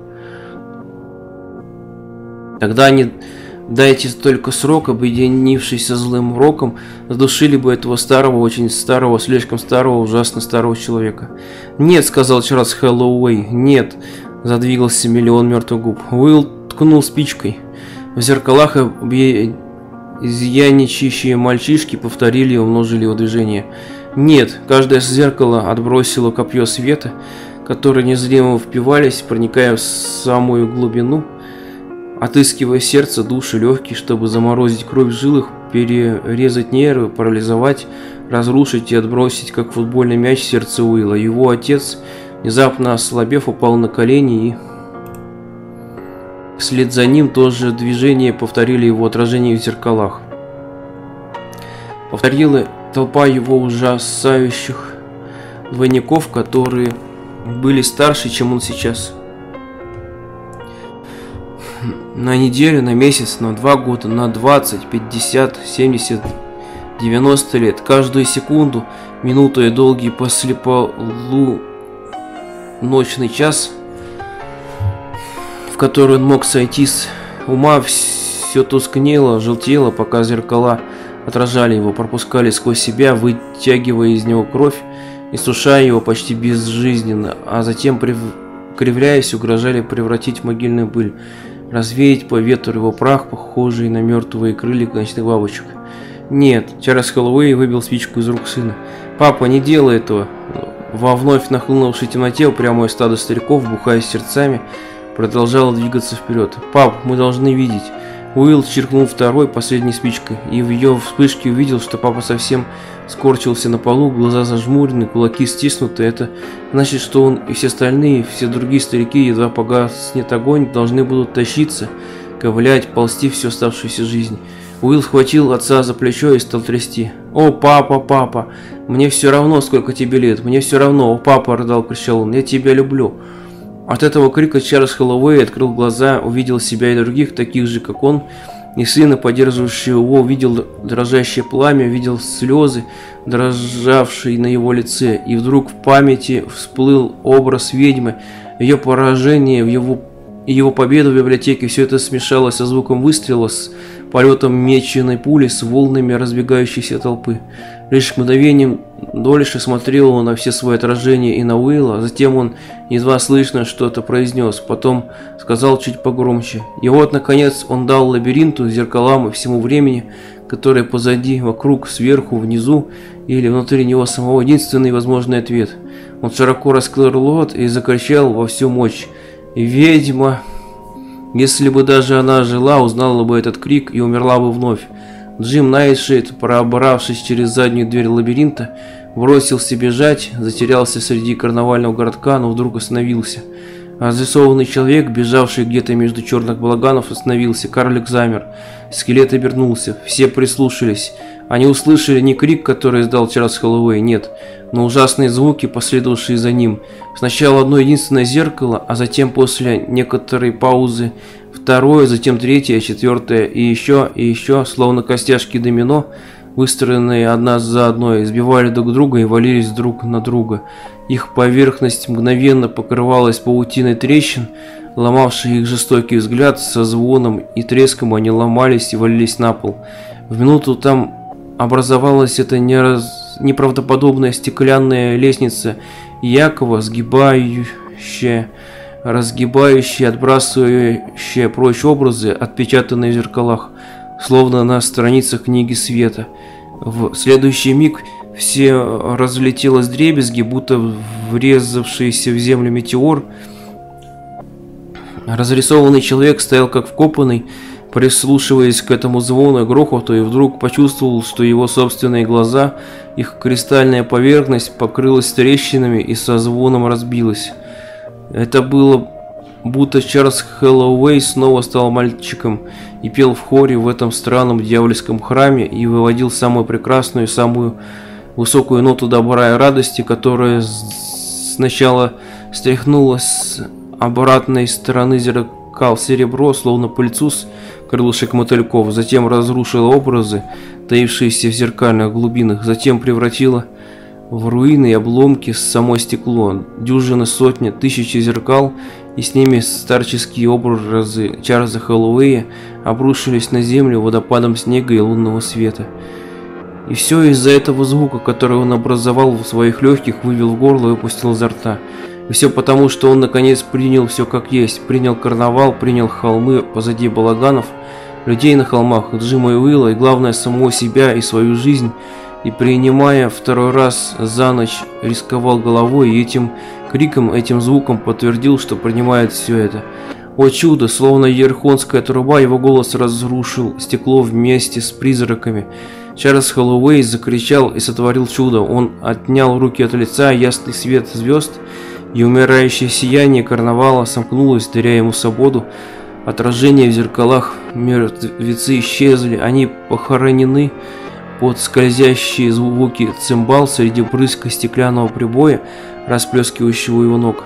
Тогда они, дайте только срок, объединившись со злым роком, задушили бы этого старого, очень старого, слишком старого, ужасно старого человека. «Нет», — сказал Чарльз Хэллоуэй, — «нет», — задвигался миллион мертвых губ. Уилл ткнул спичкой. В зеркалах изъяничащие мальчишки повторили и умножили его движение. «Нет», — каждое зеркало отбросило копье света, которые незримо впивались, проникая в самую глубину, отыскивая сердце, души, легкие, чтобы заморозить кровь в жилах, перерезать нервы, парализовать, разрушить и отбросить, как футбольный мяч, сердце Уилла. Его отец, внезапно ослабев, упал на колени, и вслед за ним тоже движение повторили его отражение в зеркалах. Повторила толпа его ужасающих двойников, которые были старше, чем он сейчас. На неделю, на месяц, на два года, на двадцать, пятьдесят, семьдесят, девяносто лет. Каждую секунду, минуту и долгий послеполуночный час, в который он мог сойти с ума, все тускнело, желтело, пока зеркала отражали его, пропускали сквозь себя, вытягивая из него кровь, иссушая его почти безжизненно, а затем, кривляясь, угрожали превратить в могильную пыль, развеять по ветру его прах, похожий на мертвые крылья ночных бабочек. «Нет», — Чарльз Хэллоуэй выбил спичку из рук сына. «Папа, не делай этого!» Во вновь нахлынувшей темноте упрямое стадо стариков, бухая сердцами, продолжало двигаться вперед. «Пап, мы должны видеть!» Уилл чиркнул второй, последней спичкой, и в ее вспышке увидел, что папа совсем скорчился на полу, глаза зажмурены, кулаки стиснуты. Это значит, что он и все остальные, все другие старики, едва погаснет огонь, должны будут тащиться, ковылять, ползти всю оставшуюся жизнь. Уилл схватил отца за плечо и стал трясти. «О, папа, папа! Мне все равно, сколько тебе лет! Мне все равно! О, папа!» — рыдал, кричал он. «Я тебя люблю!» От этого крика Чарльз Хэллоуэй открыл глаза, увидел себя и других, таких же, как он, и сына, поддерживающего его, увидел дрожащее пламя, видел слезы, дрожавшие на его лице, и вдруг в памяти всплыл образ ведьмы, ее поражение, его, его победа в библиотеке. Все это смешалось со звуком выстрела, с полетом меченой пули, с волнами разбегающейся толпы. Лишь мгновением дольше смотрел он на все свои отражения и на Уилла, затем он едва слышно что-то произнес, потом сказал чуть погромче. И вот, наконец, он дал лабиринту, зеркалам и всему времени, которое позади, вокруг, сверху, внизу или внутри него самого, единственный возможный ответ. Он широко раскрыл рот и закричал во всю мощь: «Ведьма!» Если бы даже она жила, узнала бы этот крик и умерла бы вновь. Джим Найтшейд, пробравшись через заднюю дверь лабиринта, бросился бежать, затерялся среди карнавального городка, но вдруг остановился. Разрисованный человек, бежавший где-то между черных балаганов, остановился. Карлик замер. Скелет обернулся. Все прислушались. Они услышали не крик, который издал Чарльз Хэллоуэй, нет, но ужасные звуки, последовавшие за ним. Сначала одно единственное зеркало, а затем после некоторой паузы второе, затем третье, четвертое и еще, и еще, словно костяшки домино, выстроенные одна за одной, сбивали друг друга и валились друг на друга. Их поверхность мгновенно покрывалась паутиной трещин, ломавшей их жестокий взгляд. Со звоном и треском они ломались и валились на пол. В минуту там образовалась эта нераз... неправдоподобная стеклянная лестница Якова, сгибающая, разгибающая, отбрасывающая прочь образы, отпечатанные в зеркалах, словно на страницах книги света. В следующий миг все разлетелось вдребезги, будто врезавшийся в землю метеор. Разрисованный человек стоял как вкопанный, прислушиваясь к этому звону и грохоту, и вдруг почувствовал, что его собственные глаза, их кристальная поверхность покрылась трещинами и со звоном разбилась. Это было будто Чарльз Хэллоуэй снова стал мальчиком и пел в хоре в этом странном дьявольском храме и выводил самую прекрасную, самую высокую ноту добра и радости, которая сначала стряхнула с обратной стороны зеркал серебро, словно пыльцу с крылышек мотыльков, затем разрушила образы, таившиеся в зеркальных глубинах, затем превратила в руины и обломки само стекло, дюжины, сотни, тысячи зеркал, и с ними старческие образы Чарльза Хэллоуэя обрушились на землю водопадом снега и лунного света. И все из-за этого звука, который он образовал в своих легких, вывел в горло и выпустил изо рта. И все потому, что он наконец принял все как есть, принял карнавал, принял холмы позади балаганов, людей на холмах, Джима и Уилла, и главное, самого себя и свою жизнь, и, принимая второй раз за ночь, рисковал головой, и этим криком, этим звуком подтвердил, что принимает все это. О чудо, словно ерхонская труба, его голос разрушил стекло вместе с призраками. Чарльз Хэллоуэй закричал и сотворил чудо. Он отнял руки от лица, ясный свет звезд и умирающее сияние карнавала сомкнулось, даря ему свободу. Отражения в зеркалах мертвецы исчезли, они похоронены под скользящие звуки цимбал среди брызга стеклянного прибоя, расплескивающего его ног.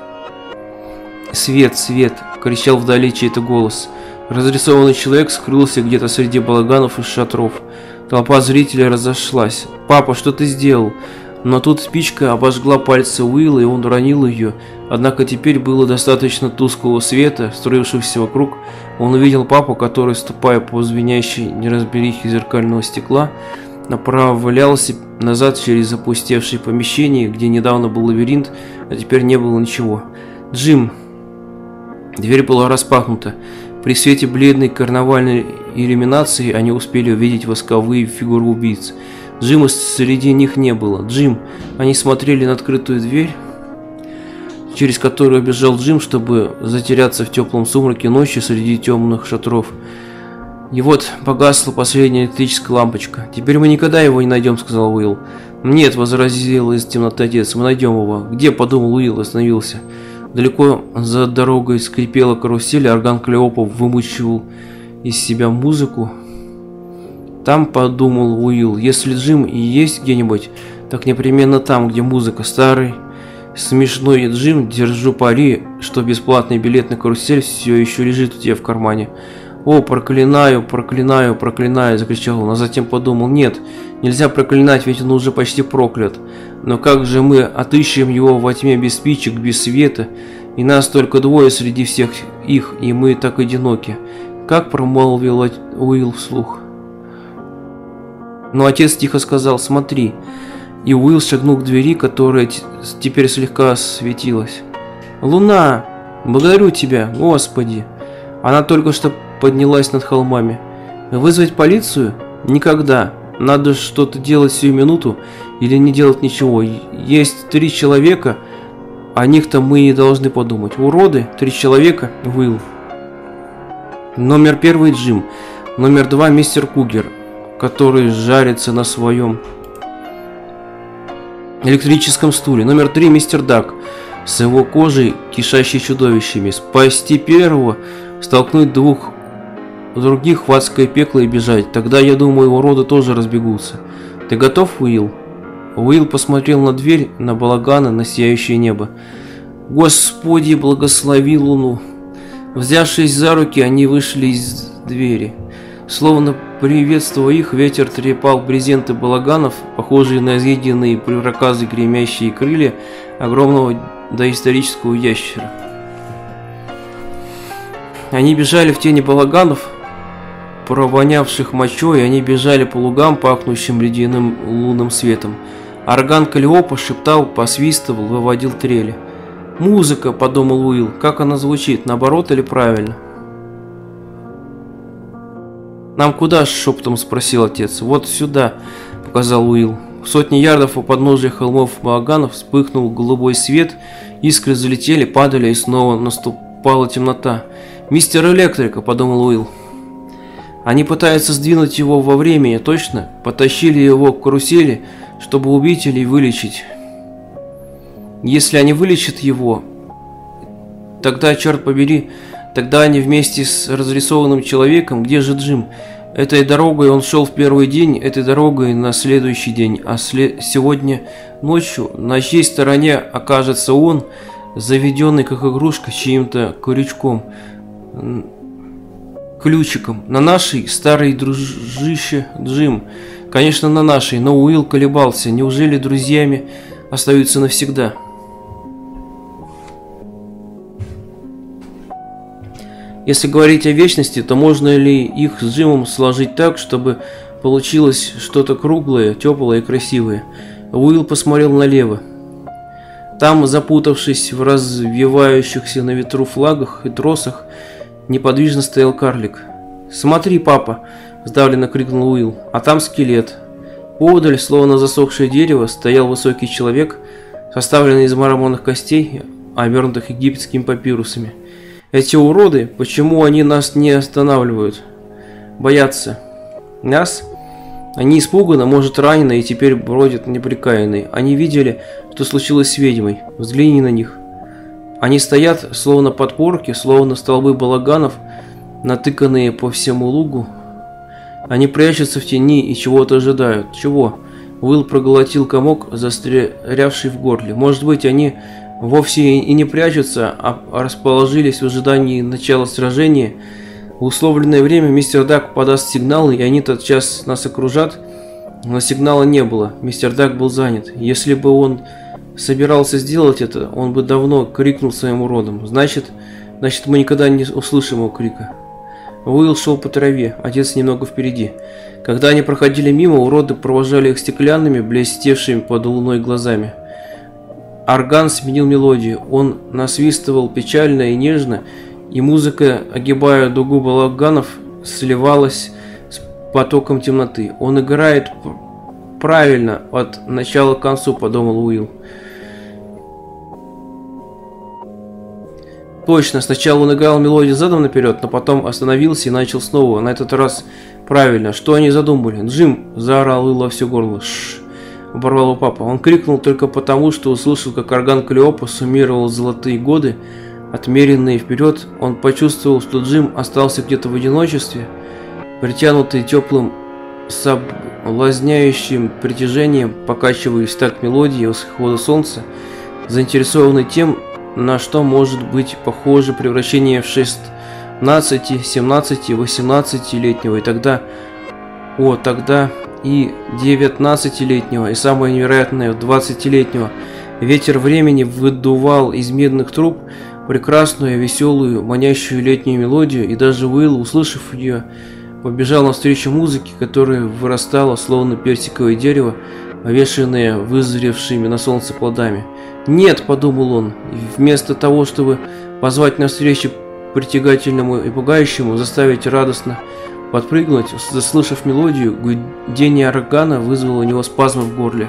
«Свет, свет!» — кричал вдали чей-то голос. Разрисованный человек скрылся где-то среди балаганов и шатров. Толпа зрителей разошлась. «Папа, что ты сделал?» Но тут спичка обожгла пальцы Уилла, и он уронил ее. Однако теперь было достаточно тусклого света, струившегося вокруг. Он увидел папу, который, ступая по звенящей неразберихе зеркального стекла, направлялся назад через опустевшее помещение, где недавно был лабиринт, а теперь не было ничего. «Джим!» Дверь была распахнута. При свете бледной карнавальной иллюминации они успели увидеть восковые фигуры убийц. Джима среди них не было. «Джим!» Они смотрели на открытую дверь, через которую бежал Джим, чтобы затеряться в теплом сумраке ночи среди темных шатров. И вот погасла последняя электрическая лампочка. «Теперь мы никогда его не найдем», — сказал Уилл. «Нет», — возразил из темноты отец, — «мы найдем его». «Где?» — подумал Уилл, остановился. Далеко за дорогой скрипела карусель, орган Клеопа вымучивал из себя музыку. «Там», — подумал Уилл, — «если Джим и есть где-нибудь, так непременно там, где музыка. Старый смешной Джим, держу пари, что бесплатный билет на карусель все еще лежит у тебя в кармане». «О, проклинаю, проклинаю, проклинаю!» — закричал он, а затем подумал: «Нет, нельзя проклинать, ведь он уже почти проклят. Но как же мы отыщем его во тьме без спичек, без света, и нас только двое среди всех их, и мы так одиноки?» Как промолвил Уилл вслух. Но отец тихо сказал: «Смотри». И Уилл шагнул к двери, которая теперь слегка светилась. «Луна! Благодарю тебя, Господи!» Она только что поднялась над холмами. «Вызвать полицию? Никогда. Надо что-то делать сию минуту или не делать ничего. Есть три человека, о них-то мы и должны подумать. Уроды? Три человека? Уилл. Номер первый Джим. Номер два мистер Кугер, который жарится на своем электрическом стуле. Номер три мистер Дак с его кожей, кишащей чудовищами. Спасти первого, столкнуть двух других в адское пекло и бежать. Тогда, я думаю, уроды тоже разбегутся. Ты готов, Уилл?» Уилл посмотрел на дверь, на балаганы, на сияющее небо. «Господи, благослови луну!» Взявшись за руки, они вышли из двери. Словно приветствуя их, ветер трепал брезенты балаганов, похожие на изъеденные при проказе гремящие крылья огромного доисторического ящера. Они бежали в тени балаганов, провонявших мочой, и они бежали по лугам, пахнущим ледяным лунным светом. Орган Калиопа шептал, посвистывал, выводил трели. «Музыка», — подумал Уилл, — «как она звучит, наоборот или правильно?» «Нам куда?» — шепотом спросил отец. «Вот сюда», — показал Уилл. В сотне ярдов у подножия холмов балаганов вспыхнул голубой свет, искры залетели, падали, и снова наступала темнота. «Мистер Электрика», — подумал Уилл. «Они пытаются сдвинуть его во времени, точно? Потащили его к карусели, чтобы убить или вылечить. Если они вылечат его, тогда, черт побери, тогда они вместе с разрисованным человеком. Где же Джим? Этой дорогой он шел в первый день, этой дорогой на следующий день, а след... сегодня ночью на чьей стороне окажется он, заведенный как игрушка чьим-то крючком, ключиком? На нашей, старой дружище Джим? Конечно, на нашей, но Уилл колебался. Неужели друзьями остаются навсегда?» Если говорить о вечности, то можно ли их с Джимом сложить так, чтобы получилось что-то круглое, теплое и красивое? Уилл посмотрел налево. Там, запутавшись в развивающихся на ветру флагах и тросах, неподвижно стоял карлик. «Смотри, папа!» – сдавленно крикнул Уилл. «А там скелет». Поодаль, словно засохшее дерево, стоял высокий человек, составленный из мраморных костей, обернутых египетскими папирусами. «Эти уроды, почему они нас не останавливают?» «Боятся». «Нас?» Они испуганы, может, ранены и теперь бродят неприкаянные. Они видели, что случилось с ведьмой. Взгляни на них. Они стоят, словно подпорки, словно столбы балаганов, натыканные по всему лугу. Они прячутся в тени и чего-то ожидают. Чего? Уилл проглотил комок, застрявший в горле. Может быть, они вовсе и не прячутся, а расположились в ожидании начала сражения. В условленное время мистер Дак подаст сигнал, и они тотчас нас окружат. Но сигнала не было. Мистер Дак был занят. Если бы он собирался сделать это, он бы давно крикнул своим уродом. Значит, значит, мы никогда не услышим его крика. Уилл шел по траве, отец немного впереди. Когда они проходили мимо, уроды провожали их стеклянными, блестевшими под луной глазами. Орган сменил мелодию. Он насвистывал печально и нежно, и музыка, огибая дугу балаганов, сливалась с потоком темноты. «Он играет правильно от начала к концу», — подумал Уилл. Точно, сначала он играл мелодию задом наперед, но потом остановился и начал снова, на этот раз правильно. Что они задумали? «Джим!» – заорал Уилл во все горло. «Шш!» – оборвал его папа. Он крикнул только потому, что услышал, как орган Калиопа суммировал золотые годы, отмеренные вперед. Он почувствовал, что Джим остался где-то в одиночестве, притянутый теплым соблазняющим притяжением, покачиваясь так мелодии восхода солнца, заинтересованный тем, на что может быть похоже превращение в шестнадцати, семнадцати, восемнадцатилетнего, и тогда, о, тогда и девятнадцатилетнего, и самое невероятное, двадцатилетнего. Ветер времени выдувал из медных труб прекрасную, веселую, манящую летнюю мелодию, и даже Уилл, услышав ее, побежал навстречу музыке, которая вырастала, словно персиковое дерево, овешанное вызревшими на солнце плодами. «Нет», — подумал он, — «вместо того, чтобы позвать навстречу притягательному и пугающему, заставить радостно подпрыгнуть, заслышав мелодию, гудение органа вызвало у него спазмы в горле.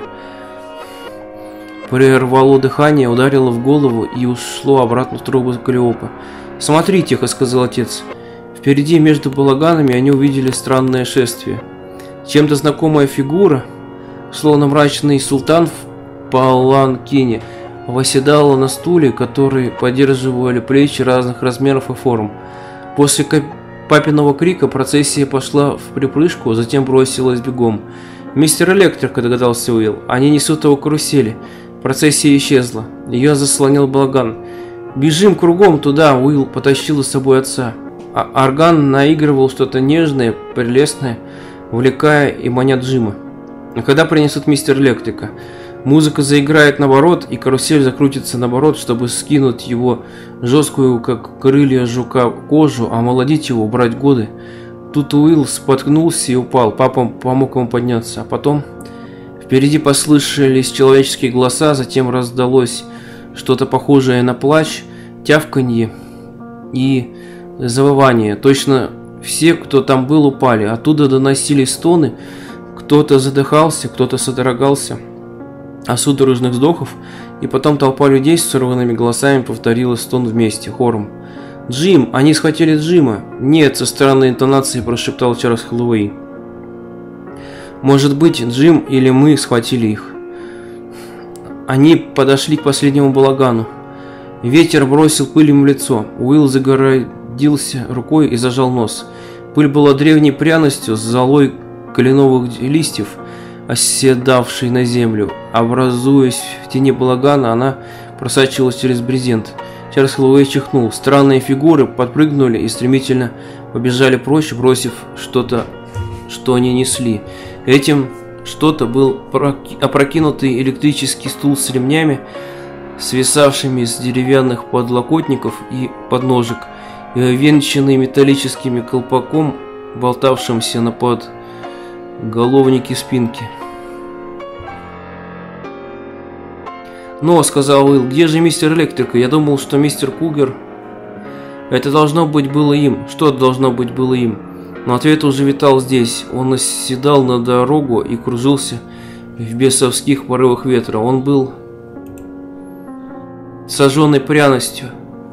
Прервало дыхание, ударило в голову и ушло обратно в трубу Калиопы. «Смотри», — тихо сказал отец. Впереди, между балаганами, они увидели странное шествие. Чем-то знакомая фигура, словно мрачный султан в паланкине, восседала на стуле, который поддерживали плечи разных размеров и форм. После папиного крика процессия пошла в припрыжку, затем бросилась бегом. «Мистер Электрик», — догадался Уилл, — «они несут его карусели». Процессия исчезла. Ее заслонил балаган. «Бежим кругом туда!» — Уилл потащил с собой отца. А орган наигрывал что-то нежное, прелестное, увлекая и маня Джима. А когда принесут мистер Электрика? Музыка заиграет наоборот, и карусель закрутится наоборот, чтобы скинуть его жесткую, как крылья жука, кожу, омолодить его, убрать годы. Тут Уилл споткнулся и упал. Папа помог ему подняться. А потом впереди послышались человеческие голоса, затем раздалось что-то похожее на плач, тявканье и завывание. Точно все, кто там был, упали. Оттуда доносились стоны. Кто-то задыхался, кто-то содрогался от судорожных вздохов, и потом толпа людей с сорванными голосами повторила стон вместе, хором. «Джим! Они схватили Джима!» «Нет!» — со странной интонацией прошептал Чарльз Хэллоуэй. «Может быть, Джим или мы схватили их». Они подошли к последнему балагану. Ветер бросил пыль ему в лицо. Уилл загородился рукой и зажал нос. Пыль была древней пряностью с золой кленовых листьев, оседавшей на землю. Образуясь в тени балагана, она просачивалась через брезент. Чарльз Хэллоуэй чихнул. Странные фигуры подпрыгнули и стремительно побежали прочь, бросив что-то, что они несли. Этим что-то был опрокинутый электрический стул с ремнями, свисавшими с деревянных подлокотников и подножек, и овенчанный металлическим колпаком, болтавшимся на подголовнике спинки. «Но», — сказал Уилл, — «где же мистер Электрика? Я думал, что мистер Кугер...» «Это должно быть было им. Что должно быть было им?» Но ответ уже витал здесь. Он оседал на дорогу и кружился в бесовских порывах ветра. Он был сожженной пряностью.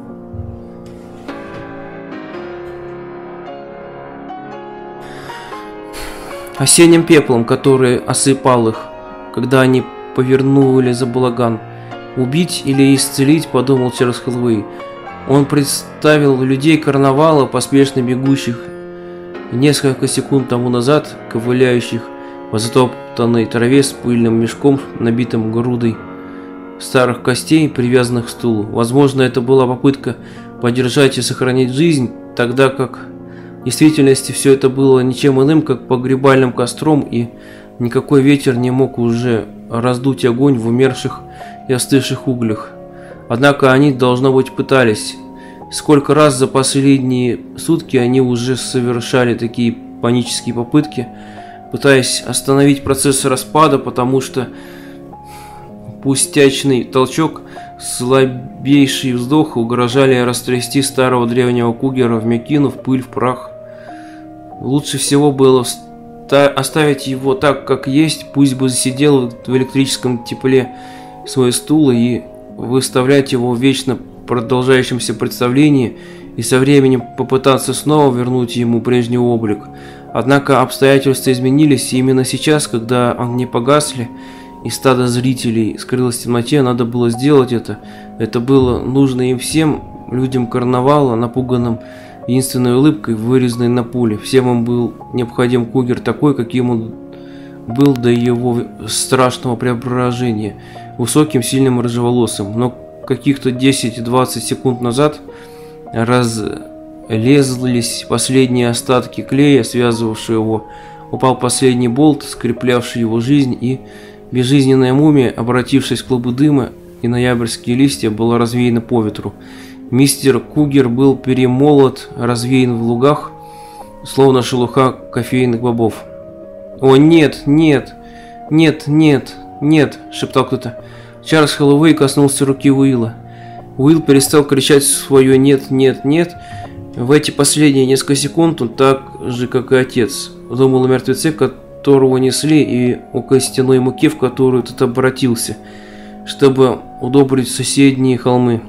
Осенним пеплом, который осыпал их, когда они повернули за балаган. «Убить или исцелить», — подумал Чарльз Хэллоуэй. Он представил людей карнавала, поспешно бегущих несколько секунд тому назад, ковыляющих по затоптанной траве с пыльным мешком, набитым грудой старых костей, привязанных к стулу. Возможно, это была попытка поддержать и сохранить жизнь, тогда как в действительности все это было ничем иным, как погребальным костром, и никакой ветер не мог уже раздуть огонь в умерших и остывших углях. Однако они, должно быть, пытались. Сколько раз за последние сутки они уже совершали такие панические попытки, пытаясь остановить процесс распада, потому что пустячный толчок, слабейший вздох угрожали растрясти старого древнего Кугера, вмякинув пыль в прах. Лучше всего было оставить его так, как есть, пусть бы сидел в электрическом тепле своего стула и выставлять его в вечно продолжающемся представлении и со временем попытаться снова вернуть ему прежний облик. Однако обстоятельства изменились, и именно сейчас, когда огни погасли и стадо зрителей скрылось в темноте, надо было сделать это. Это было нужно им всем, людям карнавала, напуганным единственной улыбкой, вырезанной на пуле. Всем им был необходим Кугер такой, каким он был до его страшного преображения, высоким, сильным, рыжеволосым. Но каких-то десять-двадцать секунд назад разлезлись последние остатки клея, связывавшие его. Упал последний болт, скреплявший его жизнь, и безжизненная мумия, обратившись в клубы дыма и ноябрьские листья, была развеяна по ветру. Мистер Кугер был перемолот, развеян в лугах, словно шелуха кофейных бобов. «О, нет, нет, нет, нет, нет!» – шептал кто-то. Чарльз Холлоуэй коснулся руки Уилла. Уилл перестал кричать свое «нет, нет, нет». В эти последние несколько секунд он так же, как и отец, думал о мертвеце, которого несли, и о костяной муке, в которую тот обратился, чтобы удобрить соседние холмы.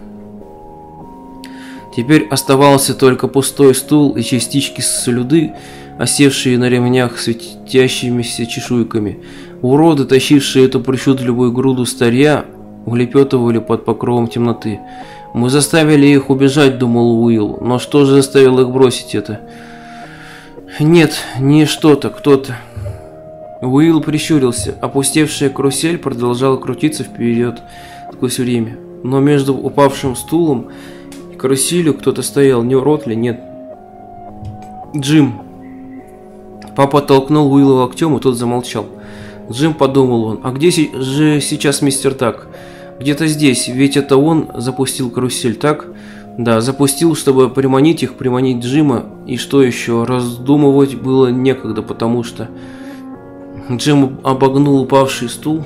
Теперь оставался только пустой стул и частички слюды, осевшие на ремнях светящимися чешуйками. Уроды, тащившие эту причудливую груду старья, улепетывали под покровом темноты. «Мы заставили их убежать», — думал Уилл, — «но что же заставило их бросить это?» «Нет, не что-то, кто-то». Уилл прищурился. Опустевшая карусель продолжала крутиться вперед сквозь время. Но между упавшим стулом и каруселью кто-то стоял. Не урод ли? Нет. «Джим». Папа толкнул Уилла локтем, и тот замолчал. «Джим», — подумал он, — «а где же сейчас мистер Так?» «Где-то здесь, ведь это он запустил карусель, так?» «Да, запустил, чтобы приманить их, приманить Джима, и что еще, раздумывать было некогда, потому что...» Джим обогнул упавший стул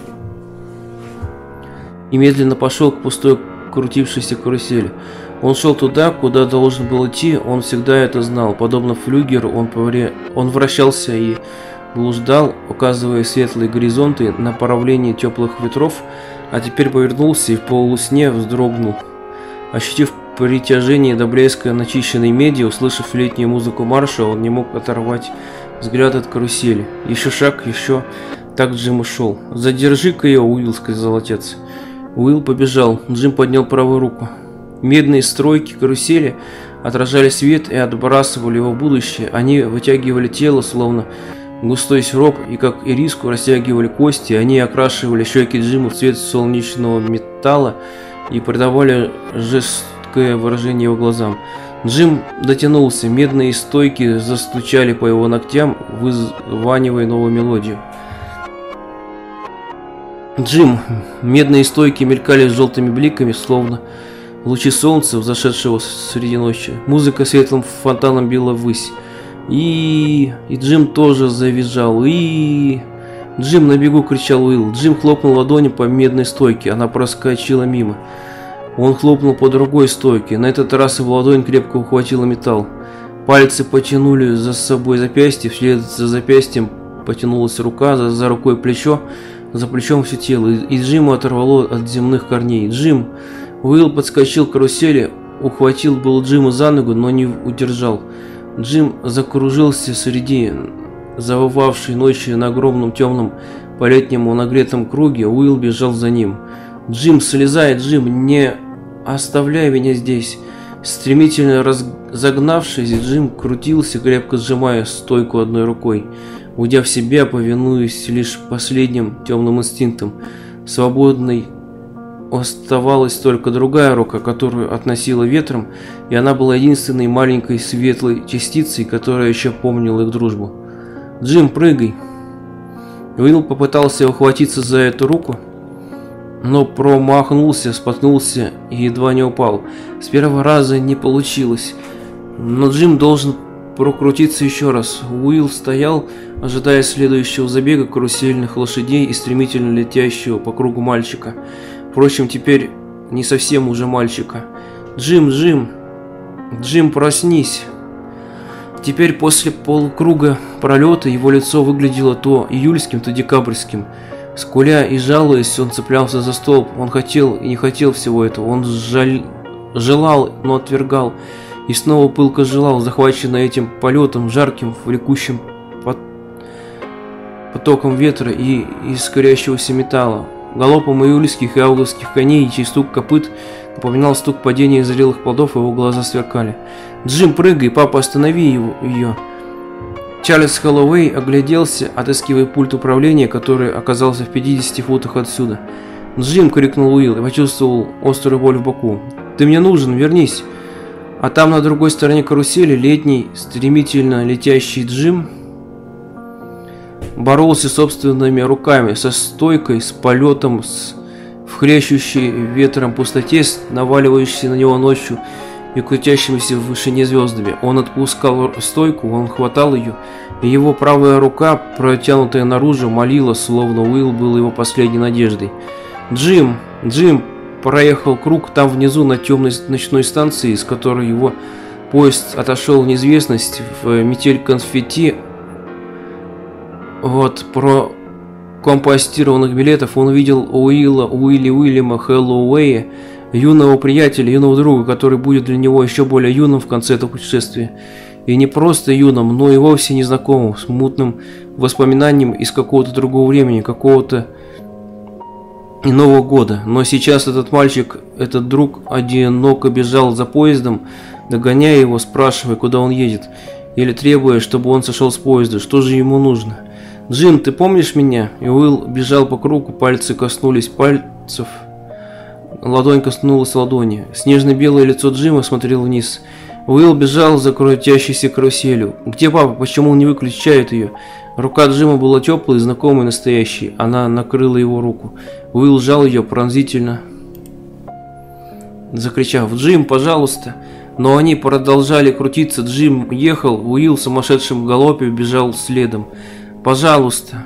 и медленно пошел к пустой крутившейся карусели. Он шел туда, куда должен был идти, он всегда это знал. Подобно флюгеру, он, повре... он вращался и блуждал, указывая светлые горизонты на направление теплых ветров, а теперь повернулся и в полусне вздрогнул. Ощутив притяжение до блеска начищенной меди, услышав летнюю музыку марша, он не мог оторвать взгляд от карусели. Еще шаг, еще. Так Джим ушел. «Задержи-ка ее, Уилл», — сказал отец. Уилл побежал. Джим поднял правую руку. Медные стройки карусели отражали свет и отбрасывали его будущее. Они вытягивали тело, словно густой сироп, и как ириску растягивали кости. Они окрашивали щеки Джима в цвет солнечного металла и придавали жесткое выражение его глазам. Джим дотянулся, медные стойки застучали по его ногтям, вызванивая новую мелодию. «Джим!» Медные стойки мелькали с желтыми бликами, словно лучи солнца, взошедшего среди ночи. Музыка светлым фонтаном била ввысь. И... и Джим тоже завизжал. И... Джим, на бегу, кричал Уилл. Джим хлопнул ладонью по медной стойке. Она проскочила мимо. Он хлопнул по другой стойке. На этот раз его ладонь крепко ухватила металл. Пальцы потянули за собой запястье. Вслед за запястьем потянулась рука, за, за рукой плечо, за плечом все тело. И, и Джима оторвало от земных корней. «Джим!» Уилл подскочил к карусели, ухватил был Джима за ногу, но не удержал. Джим закружился среди завывавшей ночи на огромном темном по-летнему нагретом круге. Уилл бежал за ним. «Джим, слезай, Джим, не оставляй меня здесь!» Стремительно разогнавшись, Джим крутился, крепко сжимая стойку одной рукой, уйдя в себя, повинуясь лишь последним темным инстинктам. Свободной оставалась только другая рука, которую относила ветром, и она была единственной маленькой светлой частицей, которая еще помнила их дружбу. «Джим, прыгай!» Уилл попытался ухватиться за эту руку, но промахнулся, споткнулся и едва не упал. С первого раза не получилось, но Джим должен прокрутиться еще раз. Уилл стоял, ожидая следующего забега карусельных лошадей и стремительно летящего по кругу мальчика. Впрочем, теперь не совсем уже мальчика. «Джим, Джим! Джим, проснись!» Теперь после полукруга пролета его лицо выглядело то июльским, то декабрьским. Скуля и жалуясь, он цеплялся за столб. Он хотел и не хотел всего этого. Он жаль... желал, но отвергал. И снова пылко желал, захваченный этим полетом, жарким, влекущим пот... потоком ветра и искрящегося металла. Галопом июльских и августских коней, чей стук копыт напоминал стук падения зрелых плодов, его глаза сверкали. «Джим, прыгай, папа, останови его, ее!» Чарльз Холлоуэй огляделся, отыскивая пульт управления, который оказался в пятидесяти футах отсюда. «Джим!» — крикнул Уилл и почувствовал острую боль в боку. «Ты мне нужен, вернись!» А там на другой стороне карусели летний, стремительно летящий Джим боролся собственными руками со стойкой, с полетом, с вхрящущей ветром пустоте, с наваливающейся на него ночью и крутящимися в вышине звездами. Он отпускал стойку, он хватал ее, и его правая рука, протянутая наружу, молила, словно Уилл был его последней надеждой. «Джим! Джим!» проехал круг там внизу на темной ночной станции, с которой его поезд отошел в неизвестность, в метель конфетти. Вот про компостированных билетов он увидел Уилла Уилли Уильяма Хэллоуэя, юного приятеля, юного друга, который будет для него еще более юным в конце этого путешествия. И не просто юным, но и вовсе незнакомым, смутным воспоминанием из какого-то другого времени, какого-то иного года. Но сейчас этот мальчик, этот друг, одиноко бежал за поездом, догоняя его, спрашивая, куда он едет, или требуя, чтобы он сошел с поезда, что же ему нужно. «Джим, ты помнишь меня?» И Уилл бежал по кругу, пальцы коснулись пальцев, ладонь коснулась ладони. Снежно-белое лицо Джима смотрело вниз. Уилл бежал за крутящейся каруселью. «Где папа? Почему он не выключает ее?» Рука Джима была теплой, знакомой, настоящей. Она накрыла его руку. Уилл сжал ее пронзительно, закричав: «Джим, пожалуйста!» Но они продолжали крутиться. Джим ехал, Уилл в сумасшедшем галопе бежал следом. «Пожалуйста!»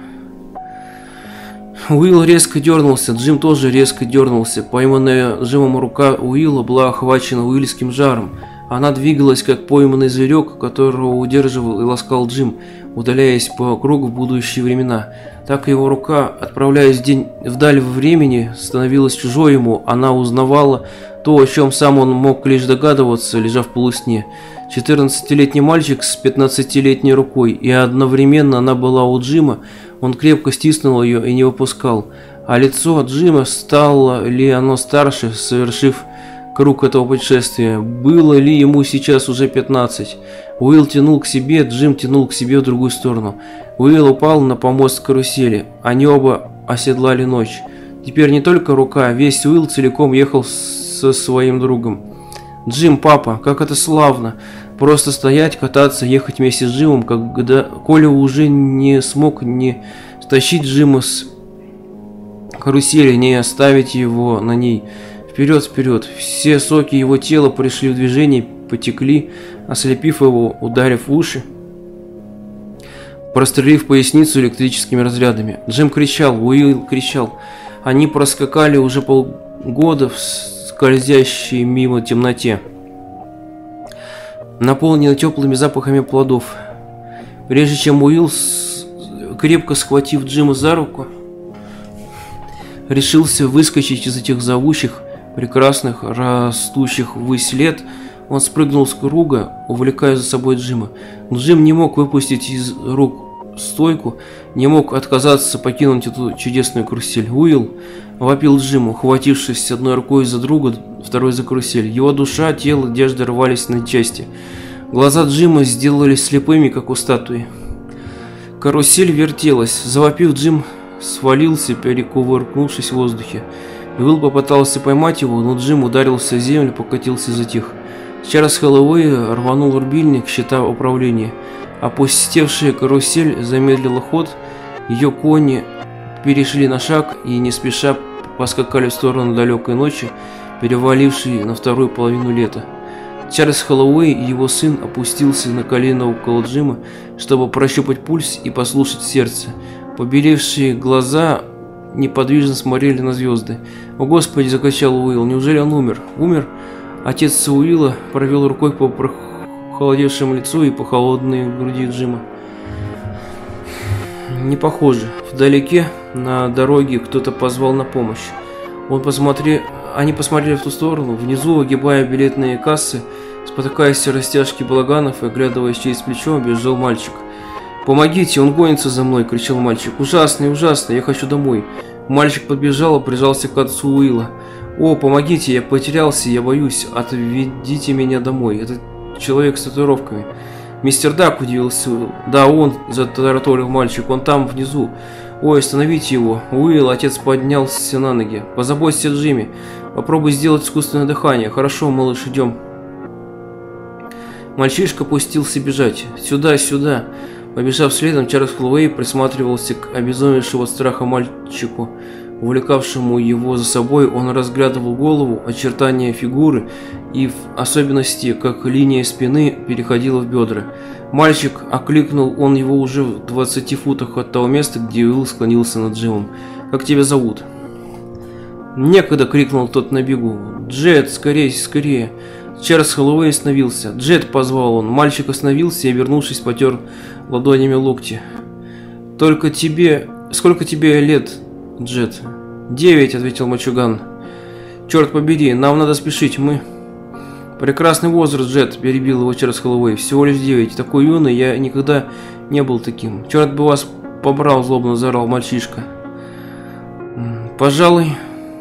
Уилл резко дернулся, Джим тоже резко дернулся. Пойманная Джимом рука Уилла была охвачена уилльским жаром. Она двигалась, как пойманный зверек, которого удерживал и ласкал Джим, удаляясь по кругу в будущие времена. Так его рука, отправляясь день вдаль времени, становилась чужой ему. Она узнавала то, о чем сам он мог лишь догадываться, лежа в полусне. четырнадцатилетний мальчик с пятнадцатилетней рукой, и одновременно она была у Джима. Он крепко стиснул ее и не выпускал. А лицо Джима, стало ли оно старше, совершив круг этого путешествия? Было ли ему сейчас уже пятнадцать? Уилл тянул к себе, Джим тянул к себе в другую сторону. Уилл упал на помост карусели. Они оба оседлали ночь. Теперь не только рука, весь Уилл целиком ехал со своим другом. «Джим, папа, как это славно! Просто стоять, кататься, ехать вместе с Джимом, когда Коля уже не смог не стащить Джима с карусели, не оставить его на ней. Вперед, вперед!» Все соки его тела пришли в движение, потекли, ослепив его, ударив в уши, прострелив поясницу электрическими разрядами. Джим кричал, Уилл кричал. Они проскакали уже полгода в скользящей мимо темноте, наполненной теплыми запахами плодов. Прежде чем Уилл, крепко схватив Джима за руку, решился выскочить из этих зовущих, прекрасных, растущих ввысь лет, он спрыгнул с круга, увлекая за собой Джима. Но Джим не мог выпустить из рук стойку, не мог отказаться покинуть эту чудесную карусель. Уилл вопил Джиму, хватившись одной рукой за друга, второй за карусель. Его душа, тело, одежда рвались на части. Глаза Джима сделались слепыми, как у статуи. Карусель вертелась. Завопив, Джим свалился, перекувыркнувшись в воздухе. Уилл попытался поймать его, но Джим ударился в землю, покатился и затих. Чарльз Хэллоуэй рванул рубильник щита управления. Опустевшая карусель замедлила ход, ее кони перешли на шаг и не спеша поскакали в сторону далекой ночи, перевалившей на вторую половину лета. Чарльз Хэллоуэй и его сын опустился на колено около Джима, чтобы прощупать пульс и послушать сердце. Побелевшие глаза неподвижно смотрели на звезды. «О, Господи!» – закричал Уилл. «Неужели он умер?» «Умер?» Отец Уилла провел рукой по прохолодевшему лицу и по холодной груди Джима. «Не похоже. Вдалеке на дороге кто-то позвал на помощь. Он посмотри... Они посмотрели в ту сторону. Внизу, огибая билетные кассы, спотыкаясь о растяжки балаганов и оглядываясь через плечо, бежал мальчик. «Помогите, он гонится за мной!» – кричал мальчик. «Ужасно, ужасно! Я хочу домой!» Мальчик подбежал и прижался к отцу Уилла. «О, помогите! Я потерялся, я боюсь! Отведите меня домой! Это человек с татуировками!» «Мистер Дак!» – удивился Уилл. «Да, он!» – затараторил мальчик. «Он там, внизу!» «Ой, остановите его!» Уилл, отец поднялся на ноги. «Позаботься о Джимми! Попробуй сделать искусственное дыхание!» «Хорошо, малыш, идем!» Мальчишка пустился бежать. «Сюда, сюда!» Побежав следом, Чарльз Хэллоуэй присматривался к обезумевшему от страха мальчику. увлекавшему его за собой, он разглядывал голову, очертания фигуры и в особенности, как линия спины переходила в бедра. «Мальчик!» – окликнул он его уже в двадцати футах от того места, где Уилл склонился над Джимом. «Как тебя зовут?» «Некогда!» – крикнул тот на бегу. «Джет, скорее, скорее!» Чарльз Холлоуэй остановился. «Джет!» – позвал он. Мальчик остановился и, обернувшись, потер ладонями локти. «Только тебе... Сколько тебе лет, Джет?» «Девять», – ответил мальчуган. «Черт побери, нам надо спешить, мы...» «Прекрасный возраст, Джет», – перебил его Чарльз Холлоуэй. «Всего лишь девять. Такой юный, я никогда не был таким. Черт бы вас побрал», – злобно заорал мальчишка. «Пожалуй,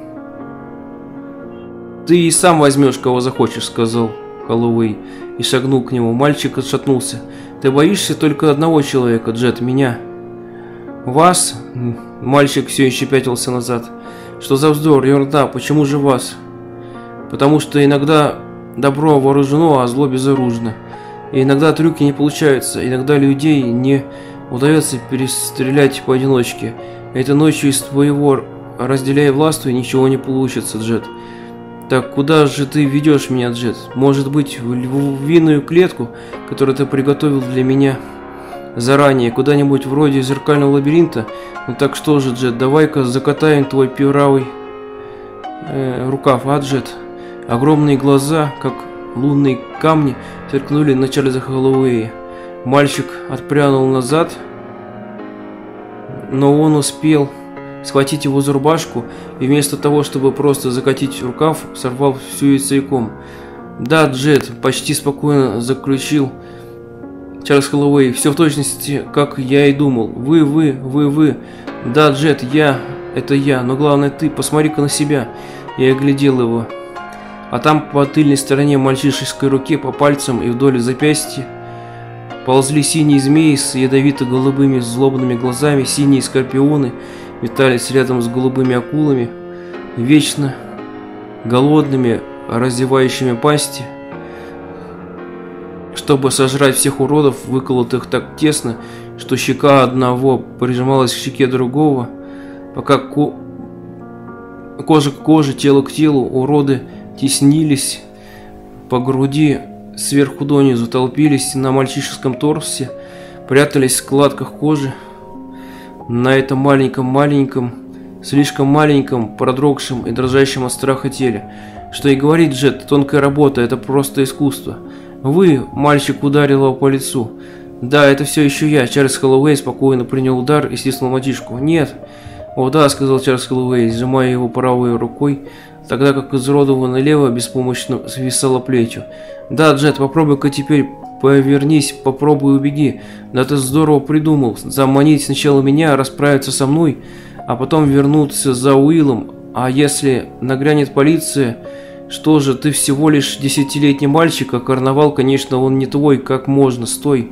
ты и сам возьмешь, кого захочешь», – сказал Холлоуэй и шагнул к нему. Мальчик отшатнулся. «Ты боишься только одного человека, Джет, меня». «Вас?» – мальчик все еще пятился назад. «Что за вздор, ерунда, почему же вас?» «Потому что иногда добро вооружено, а зло безоружно. И иногда трюки не получаются, иногда людей не удается перестрелять поодиночке. Этой ночью из твоего разделяя властвуй ничего не получится, Джет». «Так куда же ты ведешь меня, Джет? Может быть, в львиную клетку, которую ты приготовил для меня заранее, куда-нибудь вроде зеркального лабиринта? Ну так что же, Джет, давай-ка закатаем твой правый э, рукав, а, Джет?» Огромные глаза, как лунные камни, сверкнули на Чарльза Холлоуэя. Мальчик отпрянул назад, но он успел схватить его за рубашку и вместо того, чтобы просто закатить рукав, сорвал всю ее целиком. «Да, Джет», – почти спокойно заключил Чарльз Холлоуэй, – «все в точности, как я и думал. Вы, вы, вы, вы. Да, Джет, я, это я, но главное ты, посмотри-ка на себя». Я оглядел его. А там по тыльной стороне мальчишеской руки, по пальцам и вдоль запястья ползли синие змеи с ядовито-голубыми злобными глазами, синие скорпионы метались рядом с голубыми акулами, вечно голодными, разевающими пасти, чтобы сожрать всех уродов, выколотых так тесно, что щека одного прижималась к щеке другого, пока ко... кожа к коже, тело к телу, уроды теснились по груди сверху донизу, толпились на мальчишеском торсе, прятались в складках кожи. На этом маленьком-маленьком, слишком маленьком, продрогшем и дрожащем от страха теле. Что и говорить, Джет, тонкая работа, это просто искусство. «Вы», – мальчик ударил его по лицу. «Да, это все еще я», – Чарльз Холлоуэй спокойно принял удар и стиснул мальчишку. «Нет». «О да», – сказал Чарльз Холлоуэй, сжимая его правой рукой, тогда как изуродованное лево беспомощно свисало плетью. «Да, Джет, попробуй-ка теперь повернись, попробуй убеги. Да ты здорово придумал. Заманить сначала меня, расправиться со мной, а потом вернуться за Уиллом. А если нагрянет полиция, что же, ты всего лишь десятилетний мальчик, а карнавал, конечно, он не твой, как можно, стой».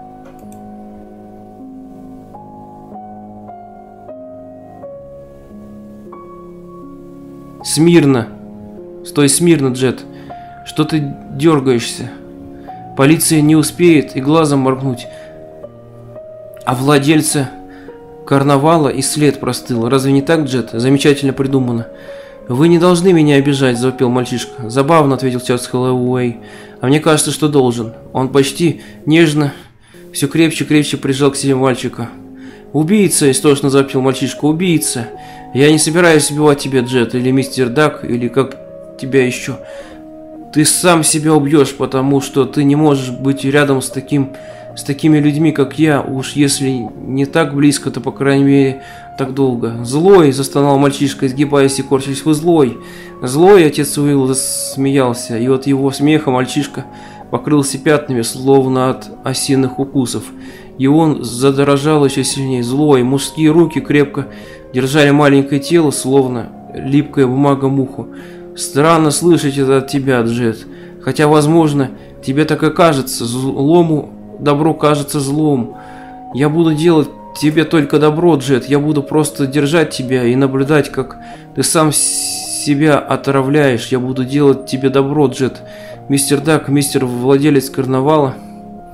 «Смирно! Стой смирно, Джет! Что ты дергаешься? Полиция не успеет и глазом моргнуть. А владельца карнавала и след простыл. Разве не так, Джет? Замечательно придумано». «Вы не должны меня обижать», – завопил мальчишка. «Забавно», – ответил Чарльз Холлоуэй. «А мне кажется, что должен». Он почти нежно, все крепче и крепче прижал к себе мальчика. «Убийца!» – истошно завопил мальчишка. «Убийца! Я не собираюсь убивать тебя, Джет, или мистер Дак, или как тебя еще. Ты сам себя убьешь, потому что ты не можешь быть рядом с таким, с такими людьми, как я, уж если не так близко, то, по крайней мере, так долго». «Злой!» – застонал мальчишка, изгибаясь и корчась. «Вы злой!» «Злой!» – отец Уилл засмеялся, и от его смеха мальчишка покрылся пятнами, словно от осиных укусов. И он задрожал еще сильнее. «Злой!» Мужские руки крепко держали маленькое тело, словно липкая бумага муху. «Странно слышать это от тебя, Джет. Хотя, возможно, тебе так и кажется. Злому добро кажется злом. Я буду делать тебе только добро, Джет. Я буду просто держать тебя и наблюдать, как ты сам себя отравляешь. Я буду делать тебе добро, Джет. Мистер Дак, мистер владелец карнавала,